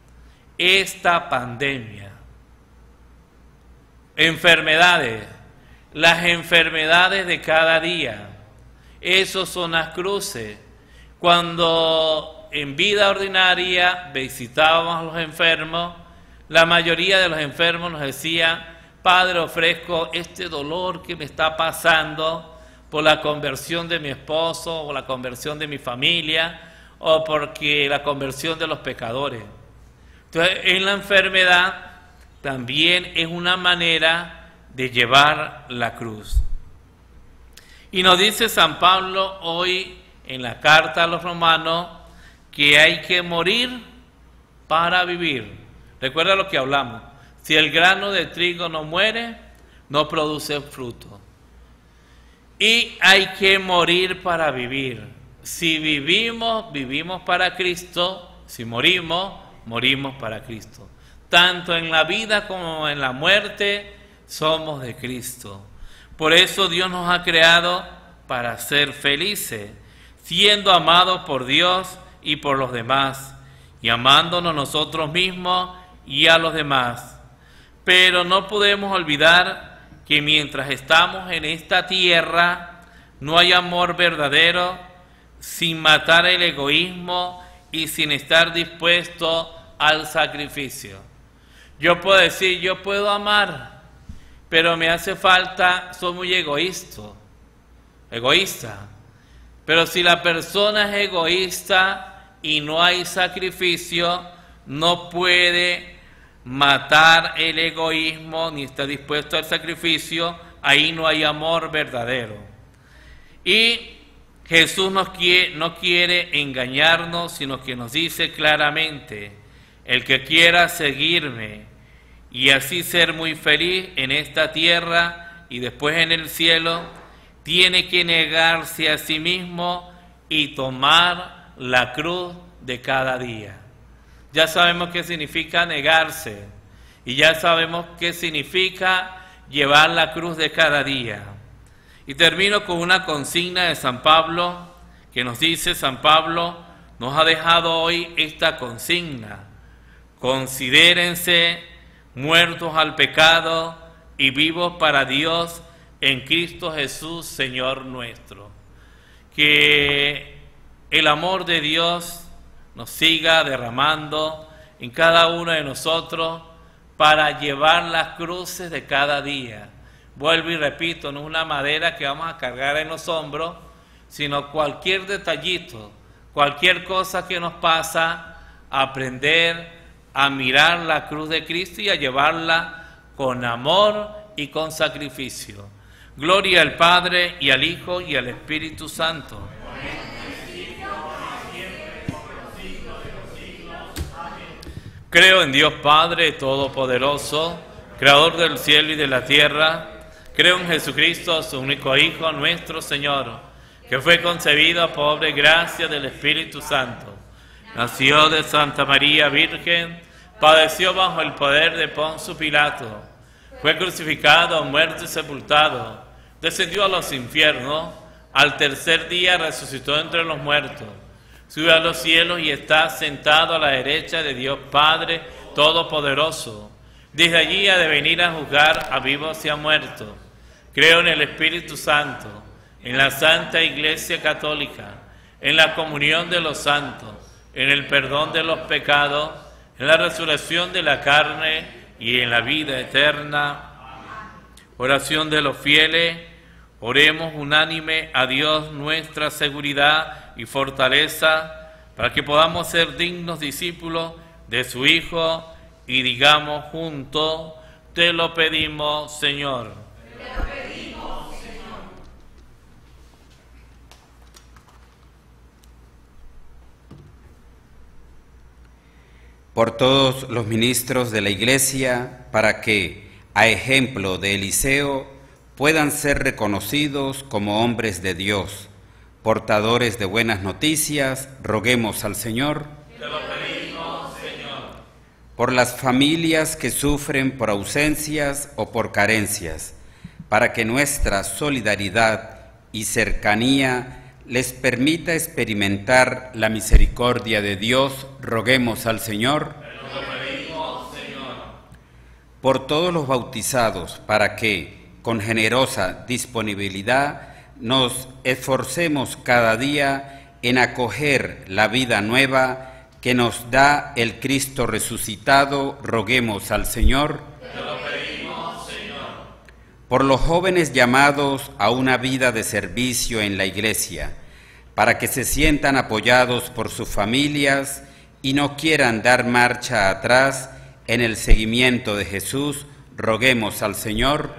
Esta pandemia. Enfermedades. Las enfermedades de cada día. Esos son las cruces. Cuando en vida ordinaria visitábamos a los enfermos, la mayoría de los enfermos nos decían: Padre, ofrezco este dolor que me está pasando por la conversión de mi esposo, o la conversión de mi familia, o porque la conversión de los pecadores. Entonces, en la enfermedad también es una manera de llevar la cruz. Y nos dice San Pablo hoy en la carta a los romanos que hay que morir para vivir. Recuerda lo que hablamos. Si el grano de trigo no muere, no produce fruto. Y hay que morir para vivir. Si vivimos, vivimos para Cristo. Si morimos, morimos para Cristo. Tanto en la vida como en la muerte, somos de Cristo. Por eso Dios nos ha creado para ser felices, siendo amados por Dios y por los demás, y amándonos nosotros mismos y a los demás. Pero no podemos olvidar que mientras estamos en esta tierra, no hay amor verdadero sin matar el egoísmo y sin estar dispuesto al sacrificio. Yo puedo decir, yo puedo amar, pero me hace falta, soy muy egoísta. Pero si la persona es egoísta y no hay sacrificio, no puede matar el egoísmo ni está dispuesto al sacrificio, ahí no hay amor verdadero. Y Jesús no quiere engañarnos, sino que nos dice claramente: el que quiera seguirme y así ser muy feliz en esta tierra y después en el cielo, tiene que negarse a sí mismo y tomar la cruz de cada día. Ya sabemos qué significa negarse y ya sabemos qué significa llevar la cruz de cada día. Y termino con una consigna de San Pablo, que nos dice: San Pablo nos ha dejado hoy esta consigna: considérense muertos al pecado y vivos para Dios en Cristo Jesús, Señor nuestro. Que el amor de Dios nos siga derramando en cada uno de nosotros para llevar las cruces de cada día. Vuelvo y repito, no es una madera que vamos a cargar en los hombros, sino cualquier detallito, cualquier cosa que nos pasa, aprender a mirar la cruz de Cristo y a llevarla con amor y con sacrificio. Gloria al Padre, y al Hijo, y al Espíritu Santo. Creo en Dios Padre Todopoderoso, Creador del cielo y de la tierra. Creo en Jesucristo, su único Hijo, nuestro Señor, que fue concebido por obra y gracia del Espíritu Santo. Nació de Santa María Virgen, padeció bajo el poder de Poncio Pilato, fue crucificado, muerto y sepultado, descendió a los infiernos, al tercer día resucitó entre los muertos, subió a los cielos y está sentado a la derecha de Dios Padre Todopoderoso. Desde allí ha de venir a juzgar a vivos y a muertos. Creo en el Espíritu Santo, en la Santa Iglesia Católica, en la comunión de los santos, en el perdón de los pecados, en la resurrección de la carne y en la vida eterna. Oración de los fieles. Oremos unánime a Dios nuestra seguridad y fortaleza, para que podamos ser dignos discípulos de su Hijo, y digamos juntos: te lo pedimos, Señor. Te lo pedimos, Señor. Por todos los ministros de la Iglesia, para que, a ejemplo de Eliseo, puedan ser reconocidos como hombres de Dios, portadores de buenas noticias, roguemos al Señor. Te lo pedimos, Señor. Por las familias que sufren por ausencias o por carencias, para que nuestra solidaridad y cercanía les permita experimentar la misericordia de Dios, roguemos al Señor. Te lo pedimos, Señor. Por todos los bautizados, para que, con generosa disponibilidad, nos esforcemos cada día en acoger la vida nueva que nos da el Cristo resucitado, roguemos al Señor. Te lo pedimos, Señor. Por los jóvenes llamados a una vida de servicio en la Iglesia, para que se sientan apoyados por sus familias y no quieran dar marcha atrás en el seguimiento de Jesús, roguemos al Señor.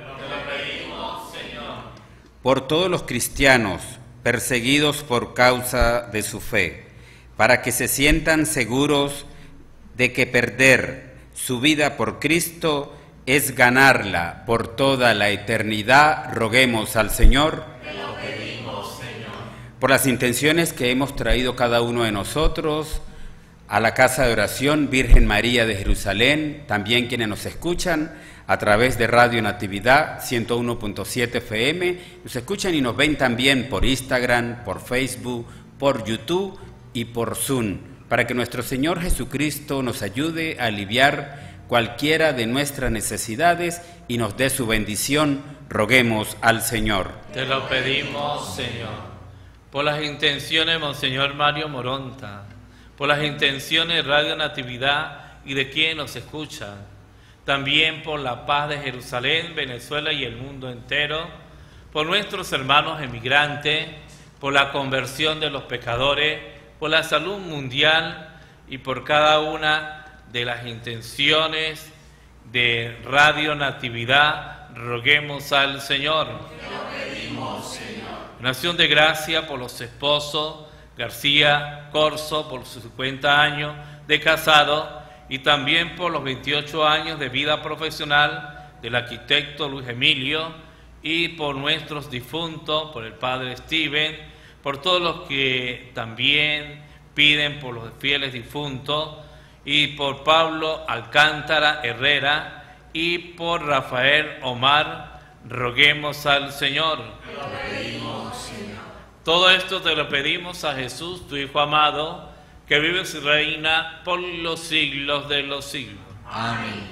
Por todos los cristianos perseguidos por causa de su fe, para que se sientan seguros de que perder su vida por Cristo es ganarla por toda la eternidad, roguemos al Señor. Te lo pedimos, Señor. Por las intenciones que hemos traído cada uno de nosotros a la Casa de Oración Virgen María de Jerusalén, también quienes nos escuchan a través de Radio Natividad 101.7 FM, nos escuchan y nos ven también por Instagram, por Facebook, por YouTube y por Zoom, para que nuestro Señor Jesucristo nos ayude a aliviar cualquiera de nuestras necesidades y nos dé su bendición, roguemos al Señor. Te lo pedimos, Señor. Por las intenciones de Monseñor Mario Moronta, por las intenciones de Radio Natividad y de quienes nos escuchan, también por la paz de Jerusalén, Venezuela y el mundo entero, por nuestros hermanos emigrantes, por la conversión de los pecadores, por la salud mundial y por cada una de las intenciones de Radio Natividad, roguemos al Señor. Te lo pedimos, Señor. En acción de gracia por los esposos García Corso, por sus 50 años de casado, y también por los 28 años de vida profesional del arquitecto Luis Emilio, y por nuestros difuntos, por el padre Steven, por todos los que también piden por los fieles difuntos, y por Pablo Alcántara Herrera, y por Rafael Omar, roguemos al Señor. Te lo pedimos, Señor. Todo esto te lo pedimos a Jesús, tu Hijo amado, que vive y reina por los siglos de los siglos. Amén.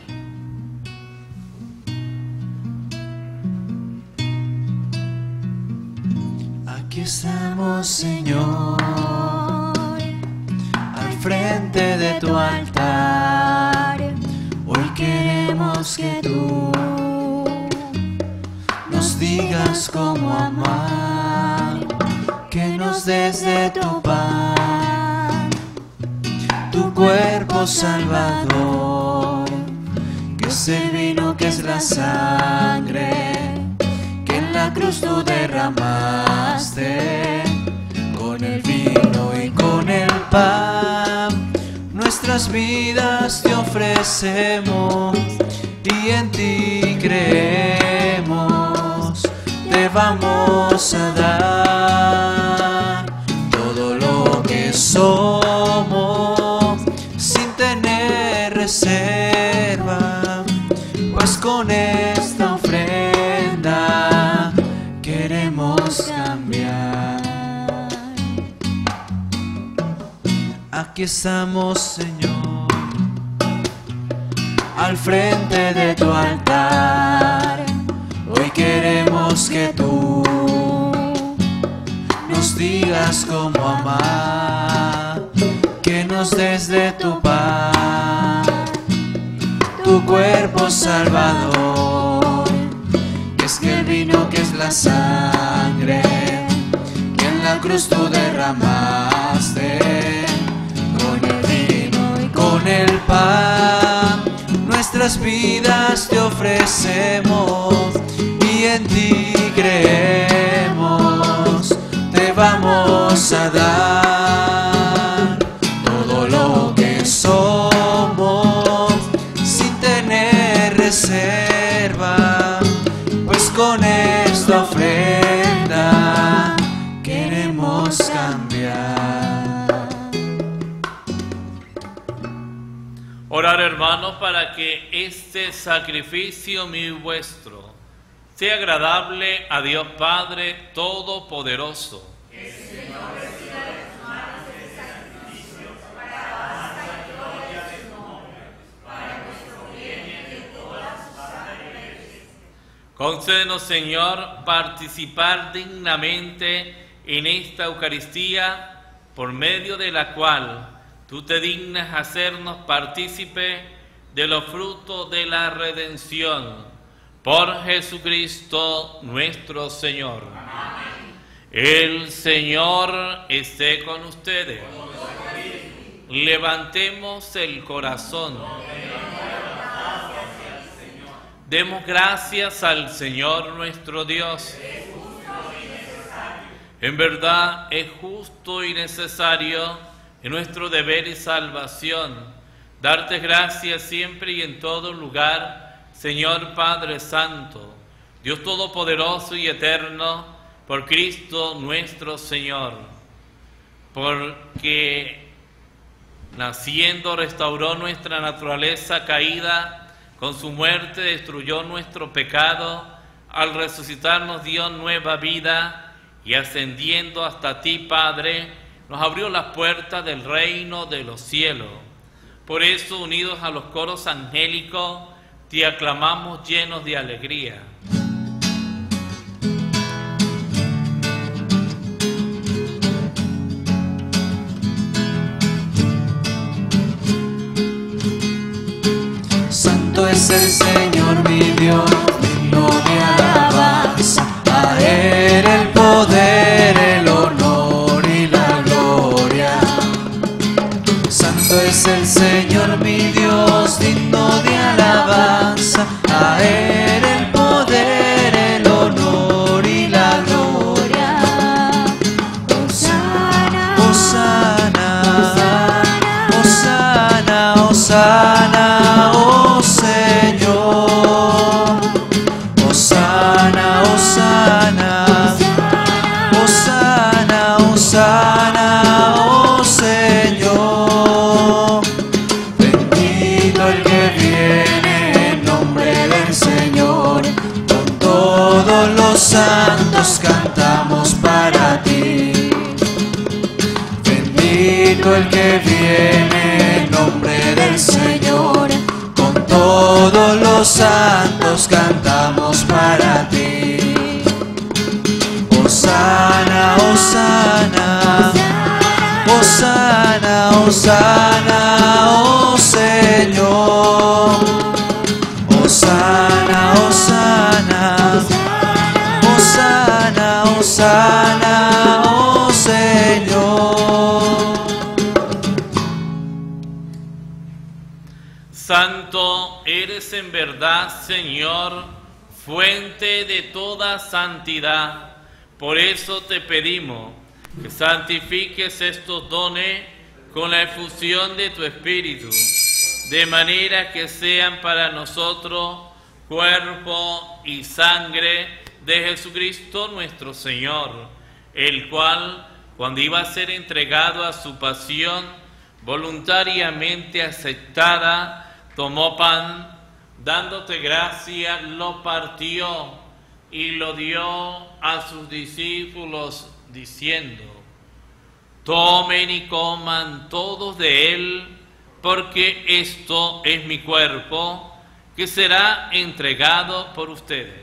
Aquí estamos, Señor, al frente de tu altar. Hoy queremos queremos que tú nos digas cómo amar, que nos des de tu pan, tu cuerpo salvador, que es el vino, que es la sangre, que en la cruz tú derramaste. Con el vino y con el pan, nuestras vidas te ofrecemos y en ti creemos. Te vamos a dar todo lo que somos sin tener reserva, pues con esta ofrenda queremos cambiar. Aquí estamos, Señor, al frente de tu altar. Hoy queremos que tú nos digas cómo amar, que nos des de tu pan, tu cuerpo salvador, que es que el vino, que es la sangre, que en la cruz tú derramaste. Con el vino y con el pan, nuestras vidas te ofrecemos y en ti creemos. Te vamos a dar todo lo que somos sin tener reserva, pues con esta ofrenda queremos cambiar. Orar, hermanos, para que este sacrificio mío y vuestro sea agradable a Dios Padre Todopoderoso. Que el Señor reciba de tus manos este sacrificio para alabanza y gloria de su nombre, para nuestro bien y de todas sus santas iglesias. Concédenos, Señor, participar dignamente en esta Eucaristía, por medio de la cual tú te dignas hacernos partícipe de los frutos de la redención. Por Jesucristo nuestro Señor. Amén. El Señor esté con ustedes. Levantemos el corazón. Demos gracias al Señor nuestro Dios. En verdad es justo y necesario, en nuestro deber y salvación, darte gracias siempre y en todo lugar, Señor Padre Santo, Dios Todopoderoso y Eterno, por Cristo nuestro Señor, porque naciendo restauró nuestra naturaleza caída, con su muerte destruyó nuestro pecado, al resucitar nos dio nueva vida y ascendiendo hasta ti, Padre, nos abrió las puertas del reino de los cielos. Por eso, unidos a los coros angélicos, te aclamamos llenos de alegría. Santo es el Señor mi Dios, digno de alabanza. A Él el poder, el honor y la gloria. Santo es el Señor mi Dios, digno de alabanza. A Él el poder, el honor y la gloria. Hosana, Hosana, Hosana, Hosana, oh Señor. Hosana, Hosana, Hosana, Hosana, oh Señor. Bendito el que viene en nombre del Señor. Con todos los santos cantamos para ti. Bendito el que viene en nombre del Señor. Con todos los santos cantamos para ti. Hosana, Hosana, Hosana, Hosana, oh Señor. sana, oh Señor. Santo eres en verdad, Señor, fuente de toda santidad. Por eso te pedimos que santifiques estos dones con la efusión de tu Espíritu, de manera que sean para nosotros cuerpo y sangre de Jesucristo nuestro Señor, el cual, cuando iba a ser entregado a su pasión voluntariamente aceptada, tomó pan, dándote gracia, lo partió y lo dio a sus discípulos, diciendo: tomen y coman todos de él, porque esto es mi cuerpo, que será entregado por ustedes.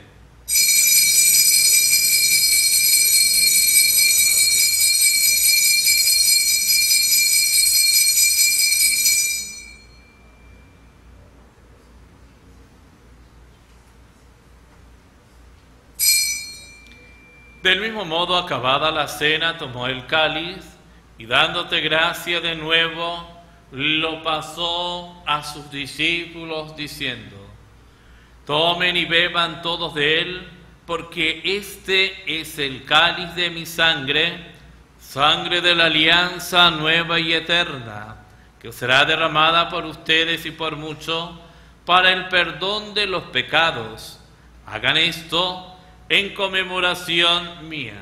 Del mismo modo, acabada la cena, tomó el cáliz y, dándote gracia de nuevo, lo pasó a sus discípulos, diciendo: tomen y beban todos de él, porque este es el cáliz de mi sangre, sangre de la alianza nueva y eterna, que será derramada por ustedes y por muchos para el perdón de los pecados. Hagan esto en conmemoración mía.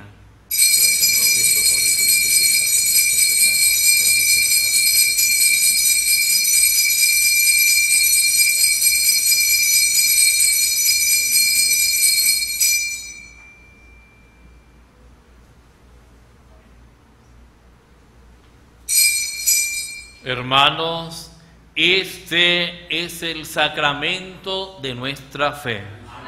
Hermanos, este es el sacramento de nuestra fe.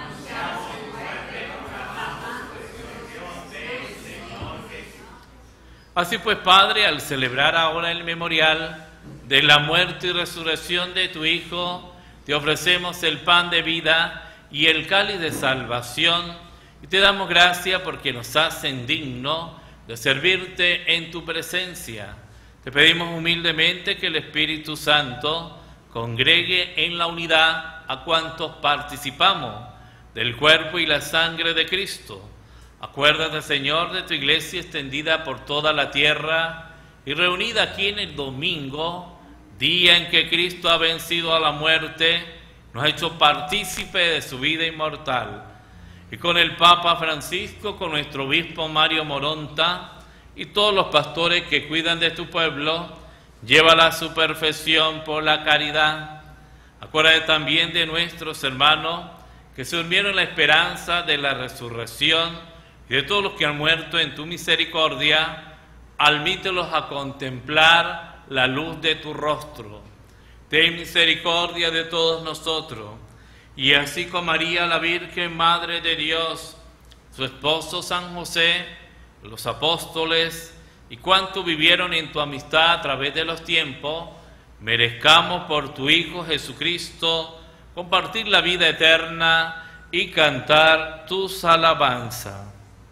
Así pues, Padre, al celebrar ahora el memorial de la muerte y resurrección de tu Hijo, te ofrecemos el pan de vida y el cáliz de salvación, y te damos gracias porque nos hacen dignos de servirte en tu presencia. Te pedimos humildemente que el Espíritu Santo congregue en la unidad a cuantos participamos del cuerpo y la sangre de Cristo. Acuérdate, Señor, de tu iglesia extendida por toda la tierra y reunida aquí en el domingo, día en que Cristo ha vencido a la muerte, nos ha hecho partícipe de su vida inmortal. Y con el Papa Francisco, con nuestro obispo Mario Moronta y todos los pastores que cuidan de tu pueblo, llévala a su perfección por la caridad. Acuérdate también de nuestros hermanos que se durmieron en la esperanza de la resurrección, y de todos los que han muerto en tu misericordia, admítelos a contemplar la luz de tu rostro. Ten misericordia de todos nosotros, y así con María, la Virgen Madre de Dios, su esposo San José, los apóstoles y cuantos vivieron en tu amistad a través de los tiempos, merezcamos por tu Hijo Jesucristo compartir la vida eterna y cantar tus alabanzas.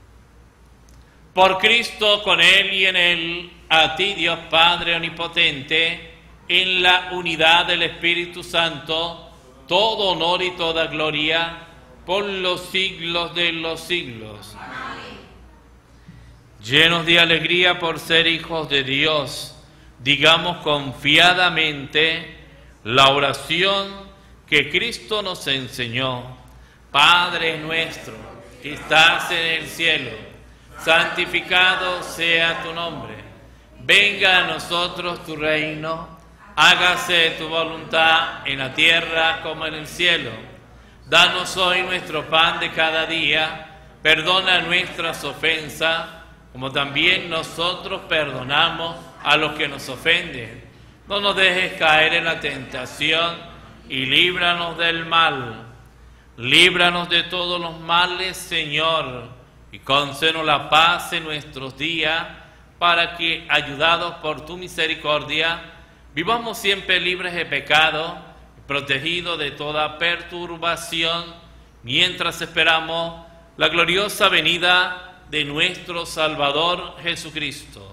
Por Cristo, con Él y en Él, a ti, Dios Padre Omnipotente, en la unidad del Espíritu Santo, todo honor y toda gloria, por los siglos de los siglos. Amén. Llenos de alegría por ser hijos de Dios, digamos confiadamente la oración que Cristo nos enseñó. Padre nuestro, que estás en el cielo, santificado sea tu nombre. Venga a nosotros tu reino. Hágase tu voluntad en la tierra como en el cielo. Danos hoy nuestro pan de cada día. Perdona nuestras ofensas, como también nosotros perdonamos a los que nos ofenden. No nos dejes caer en la tentación y líbranos del mal. Líbranos de todos los males, Señor, y concédenos la paz en nuestros días, para que, ayudados por tu misericordia, vivamos siempre libres de pecado, protegidos de toda perturbación, mientras esperamos la gloriosa venida de nuestro Salvador Jesucristo.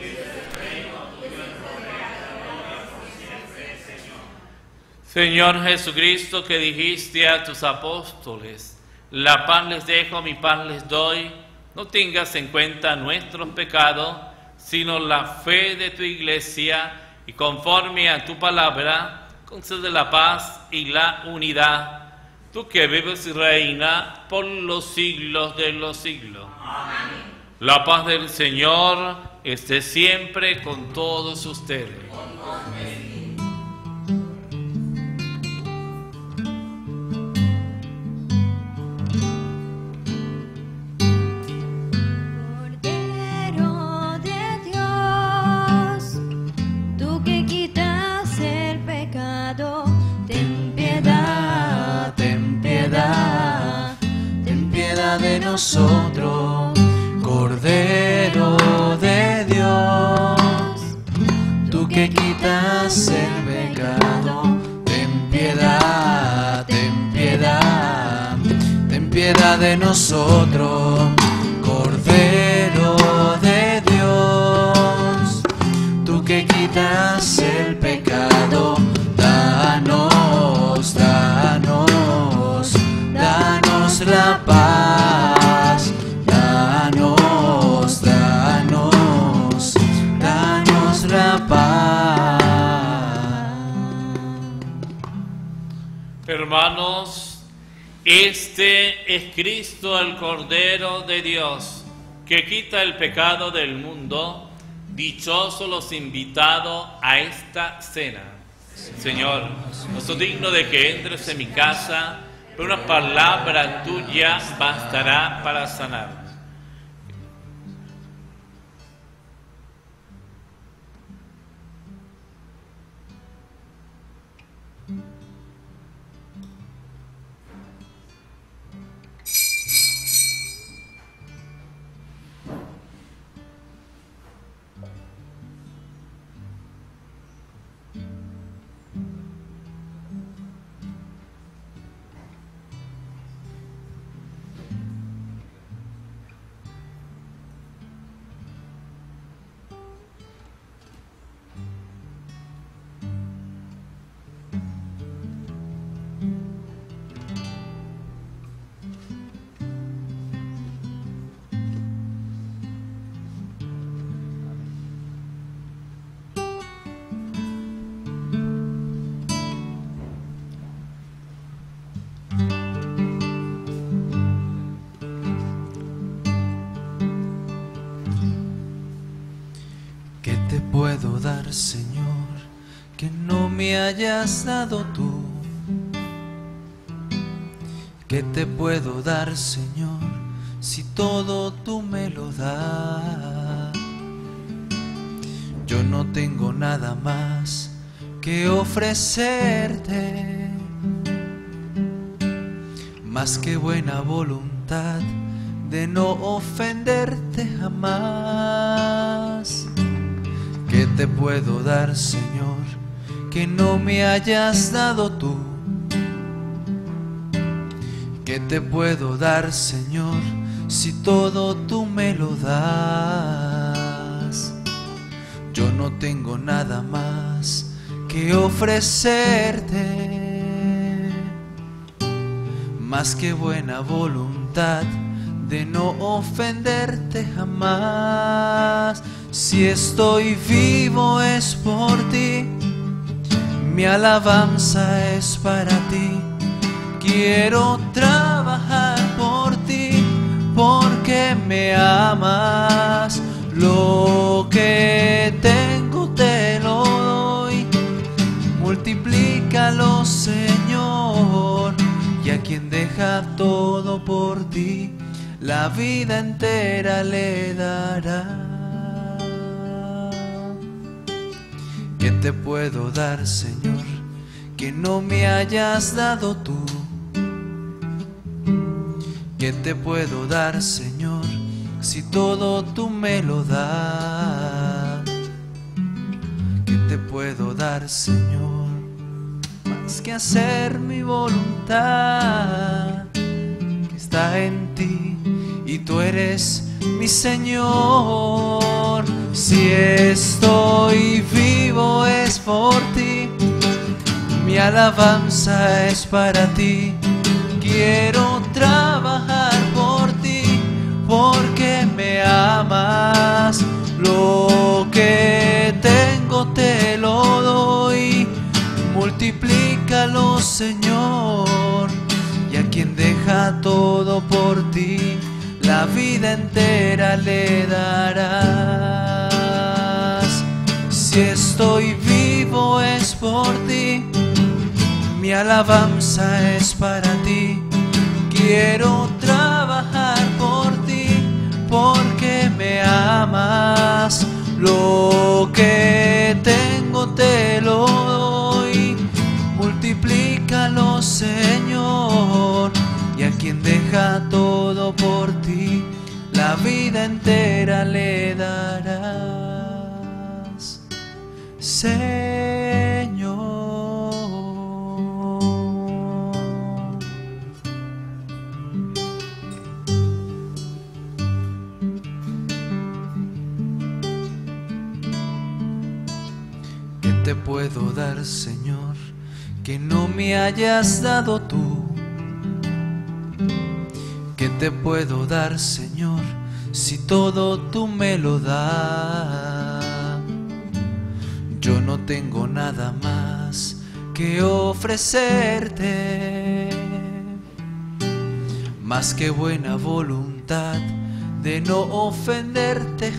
Señor Jesucristo, que dijiste a tus apóstoles, la paz les dejo, mi paz les doy, no tengas en cuenta nuestros pecados, sino la fe de tu iglesia, y conforme a tu palabra, concede la paz y la unidad, tú que vives y reinas por los siglos de los siglos. Amén. La paz del Señor esté siempre con todos ustedes. Cordero de Dios, tú que quitas el pecado, ten piedad, ten piedad, ten piedad de nosotros. Cordero de Dios, tú que quitas el pecado, ten piedad, ten piedad, ten piedad de nosotros. Cordero de Dios, tú que quitas el pecado, danos, danos, danos la paz, danos, danos, danos la paz. Hermanos, este es Cristo, el Cordero de Dios, que quita el pecado del mundo. Dichosos los invitados a esta cena. Señor, no soy digno de que entres en mi casa, pero una palabra tuya bastará para sanar. ¿Qué te puedo dar, Señor, que no me hayas dado tú? ¿Qué te puedo dar, Señor, si todo tú me lo das? Yo no tengo nada más que ofrecerte, más que buena voluntad de no ofenderte jamás. ¿Qué te puedo dar, Señor, que no me hayas dado tú? ¿Qué te puedo dar, Señor, si todo tú me lo das? Yo no tengo nada más que ofrecerte, más que buena voluntad de no ofenderte jamás. Si estoy vivo es por ti, mi alabanza es para ti. Quiero trabajar por ti, porque me amas. Lo que tengo te lo doy, multiplícalo, Señor. Y a quien deja todo por ti, la vida entera le dará. ¿Qué te puedo dar, Señor, que no me hayas dado tú? ¿Qué te puedo dar, Señor, si todo tú me lo das? ¿Qué te puedo dar, Señor, más que hacer mi voluntad, que está en ti, y tú eres mi Señor. Si estoy vivo es por ti, mi alabanza es para ti. Quiero trabajar por ti, porque me amas. Lo que tengo te lo doy, multiplícalo, Señor. Y a quien deja todo por ti, la vida entera le darás. Si estoy vivo es por ti, mi alabanza es para ti. Quiero trabajar por ti, porque me amas. Lo que tengo te lo doy, multiplícalo, Señor. Y a quien deja todo por ti, la vida entera le darás, Señor. ¿Qué te puedo dar, Señor, que no me hayas dado tú? ¿Qué te puedo dar, Señor, si todo tú me lo das? Yo no tengo nada más que ofrecerte, más que buena voluntad de no ofenderte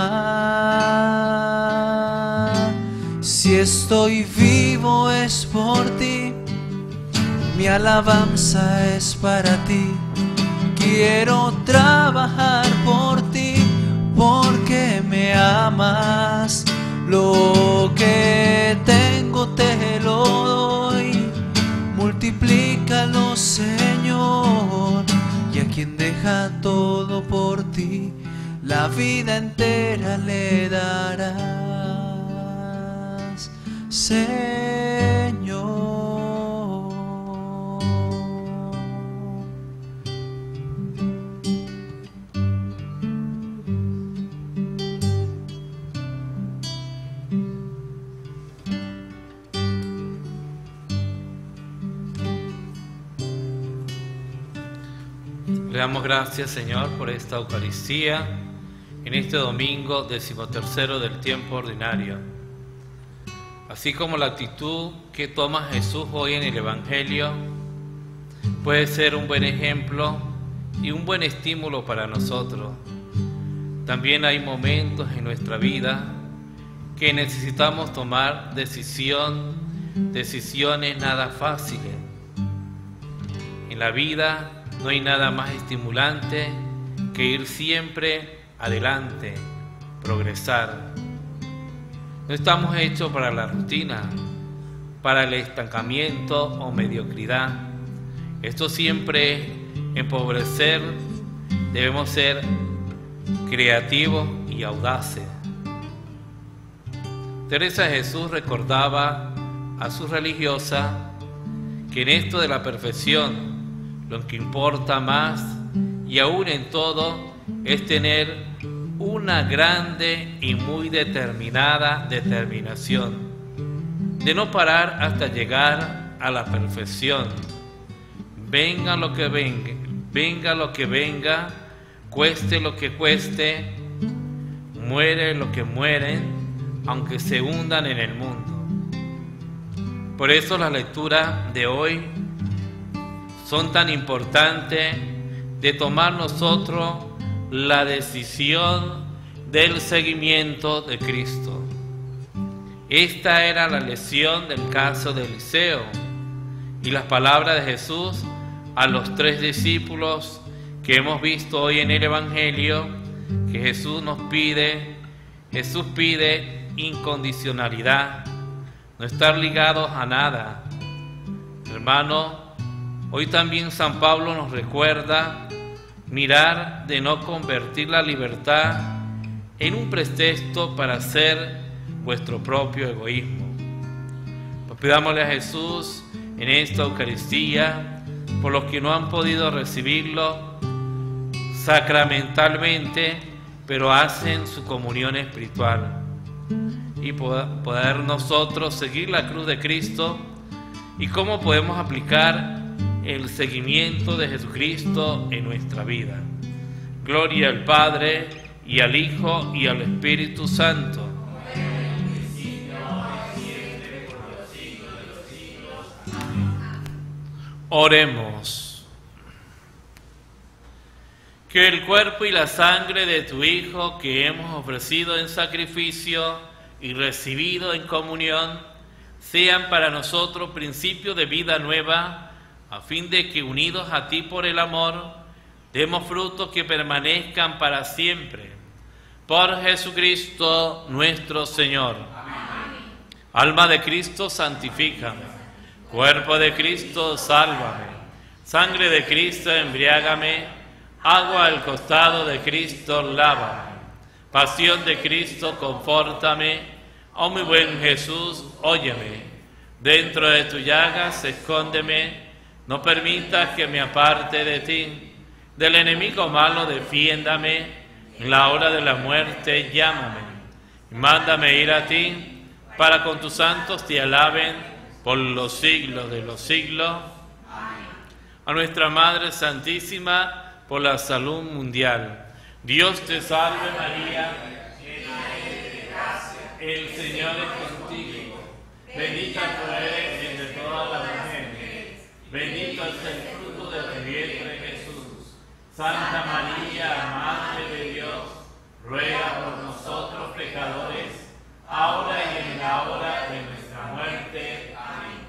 jamás. Si estoy vivo es por ti, mi alabanza es para ti. Quiero trabajar por ti, porque me amas. Lo que tengo te lo doy, multiplícalo, Señor. Y a quien deja todo por ti, la vida entera le darás, Señor. Le damos gracias, Señor, por esta Eucaristía en este domingo 13º del tiempo ordinario. Así como la actitud que toma Jesús hoy en el Evangelio puede ser un buen ejemplo y un buen estímulo para nosotros. También hay momentos en nuestra vida que necesitamos tomar decisiones nada fáciles. En la vida no hay nada más estimulante que ir siempre adelante, progresar. No estamos hechos para la rutina, para el estancamiento o mediocridad. Esto siempre es empobrecer. Debemos ser creativos y audaces. Teresa de Jesús recordaba a sus religiosas que en esto de la perfección, lo que importa más y aún en todo es tener una grande y muy determinada determinación de no parar hasta llegar a la perfección. Venga lo que venga, cueste lo que cueste, muere lo que mueren, aunque se hundan en el mundo. Por eso las lecturas de hoy son tan importantes de tomar nosotros la decisión del seguimiento de Cristo. Esta era la lección del caso de Eliseo y las palabras de Jesús a los 3 discípulos que hemos visto hoy en el Evangelio, que Jesús pide incondicionalidad, no estar ligados a nada. Hermano, hoy también San Pablo nos recuerda mirar de no convertir la libertad en un pretexto para hacer vuestro propio egoísmo. Pues pidámosle a Jesús en esta Eucaristía, por los que no han podido recibirlo, sacramentalmente, pero hacen su comunión espiritual. Y poder nosotros seguir la cruz de Cristo y cómo podemos aplicar el seguimiento de Jesucristo en nuestra vida. Gloria al Padre, y al Hijo, y al Espíritu Santo. Oremos. Que el cuerpo y la sangre de tu Hijo, que hemos ofrecido en sacrificio y recibido en comunión, sean para nosotros principio de vida nueva, a fin de que, unidos a ti por el amor, demos frutos que permanezcan para siempre. Por Jesucristo nuestro Señor. Amén. Alma de Cristo, santifícame. Cuerpo de Cristo, sálvame. Sangre de Cristo, embriágame. Agua al costado de Cristo, lávame. Pasión de Cristo, confórtame. Oh mi buen Jesús, óyeme. Dentro de tu llagas, escóndeme. No permitas que me aparte de ti. Del enemigo malo, defiéndame. En la hora de la muerte, llámame. Y mándame ir a ti, para con tus santos te alaben por los siglos de los siglos. Amén. A nuestra Madre Santísima, por la salud mundial. Dios te salve María, llena eres de gracia, el Señor es contigo. Bendita tú eres entre todas las mujeres, bendito es el fruto de tu vientre Jesús. Santa María, Madre de Dios, ruega por nosotros pecadores, ahora y en la hora de nuestra muerte. Amén.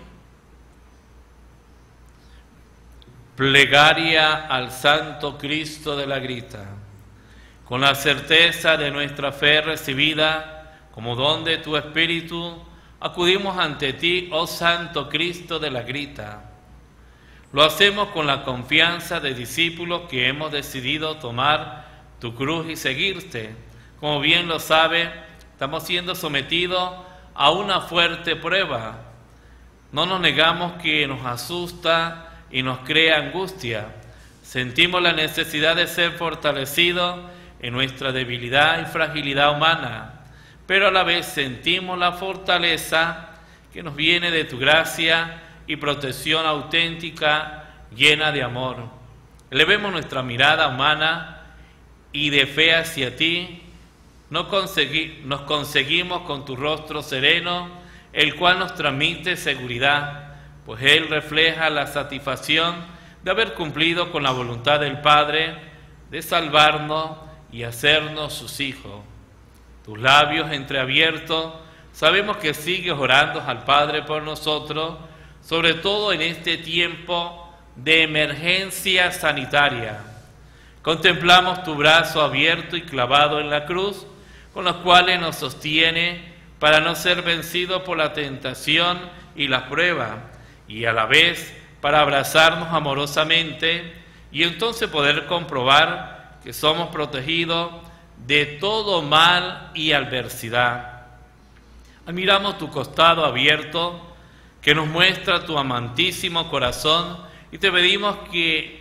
Plegaria al Santo Cristo de la Grita. Con la certeza de nuestra fe recibida como don de tu Espíritu, acudimos ante ti, oh Santo Cristo de la Grita. Lo hacemos con la confianza de discípulos que hemos decidido tomar tu cruz y seguirte. Como bien lo sabe, estamos siendo sometidos a una fuerte prueba. No nos negamos que nos asusta y nos crea angustia. Sentimos la necesidad de ser fortalecidos en nuestra debilidad y fragilidad humana, pero a la vez sentimos la fortaleza que nos viene de tu gracia y protección auténtica, llena de amor. Elevemos nuestra mirada humana y de fe hacia ti. Nos conseguimos con tu rostro sereno, el cual nos transmite seguridad, pues él refleja la satisfacción de haber cumplido con la voluntad del Padre de salvarnos y hacernos sus hijos. Tus labios entreabiertos, sabemos que sigues orando al Padre por nosotros, sobre todo en este tiempo de emergencia sanitaria. Contemplamos tu brazo abierto y clavado en la cruz, con los cuales nos sostiene para no ser vencidos por la tentación y la prueba, y a la vez para abrazarnos amorosamente y entonces poder comprobar que somos protegidos de todo mal y adversidad. Admiramos tu costado abierto, que nos muestra tu amantísimo corazón, y te pedimos que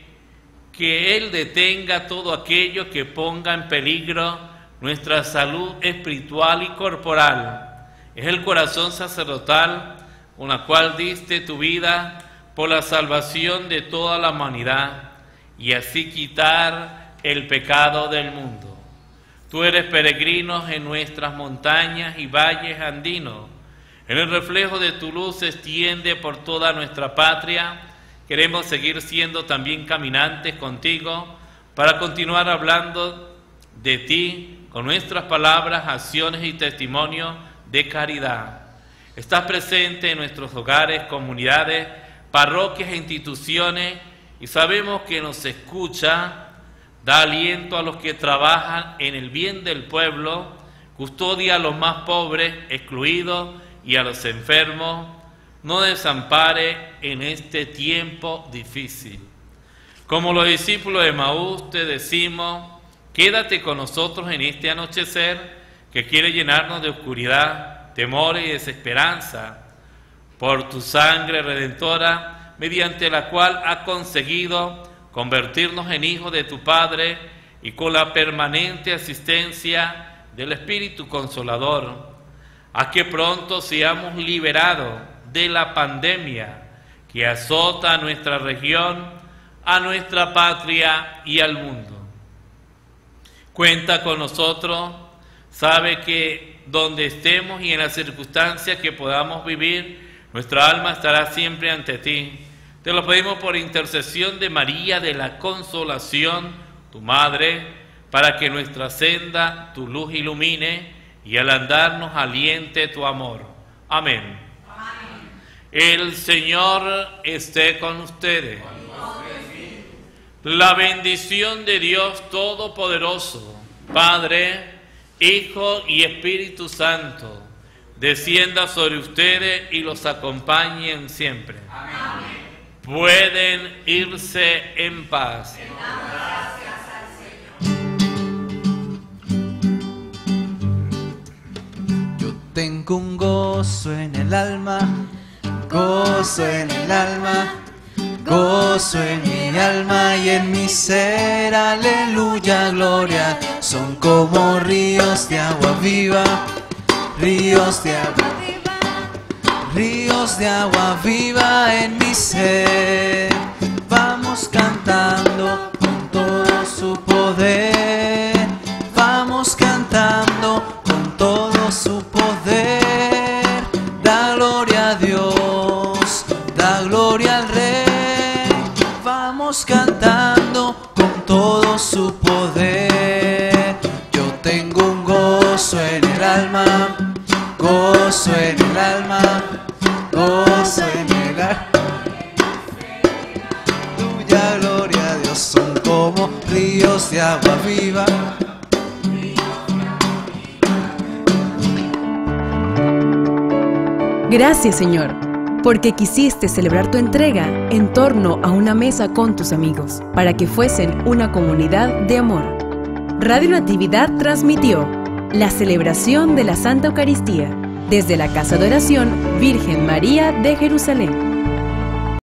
Él detenga todo aquello que ponga en peligro nuestra salud espiritual y corporal. Es el corazón sacerdotal con el cual diste tu vida por la salvación de toda la humanidad y así quitar el pecado del mundo. Tú eres peregrinos en nuestras montañas y valles andinos. En el reflejo de tu luz se extiende por toda nuestra patria. Queremos seguir siendo también caminantes contigo para continuar hablando de ti con nuestras palabras, acciones y testimonios de caridad. Estás presente en nuestros hogares, comunidades, parroquias e instituciones y sabemos que nos escucha. Da aliento a los que trabajan en el bien del pueblo, custodia a los más pobres, excluidos y a los enfermos. No desampare en este tiempo difícil. Como los discípulos de Emaús te decimos, quédate con nosotros en este anochecer que quiere llenarnos de oscuridad, temor y desesperanza. Por tu sangre redentora, mediante la cual has conseguido convertirnos en hijos de tu Padre, y con la permanente asistencia del Espíritu Consolador, a que pronto seamos liberados de la pandemia que azota a nuestra región, a nuestra patria y al mundo. Cuenta con nosotros, sabe que donde estemos y en las circunstancias que podamos vivir, nuestra alma estará siempre ante ti. Te lo pedimos por intercesión de María de la Consolación, tu Madre, para que nuestra senda tu luz ilumine y al andar nos aliente tu amor. Amén. Amén. El Señor esté con ustedes. La bendición de Dios Todopoderoso, Padre, Hijo y Espíritu Santo, descienda sobre ustedes y los acompañen siempre. Amén. Pueden irse en paz. Tengo un gozo en el alma, gozo en el alma, gozo en mi alma y en mi ser, aleluya, gloria. Son como ríos de agua viva, ríos de agua viva, ríos de agua viva en mi ser. Vamos cantando con todo su poder, vamos cantando con todo su poder. Da gloria a Dios, da gloria al Rey. Vamos cantando con todo su poder. Yo tengo un gozo en el alma, gozo en el alma, gozo en el alma. Tuya gloria a Dios, son como ríos de agua viva. Gracias, Señor, porque quisiste celebrar tu entrega en torno a una mesa con tus amigos, para que fuesen una comunidad de amor. Radio Natividad transmitió la celebración de la Santa Eucaristía desde la Casa de Oración Virgen María de Jerusalén.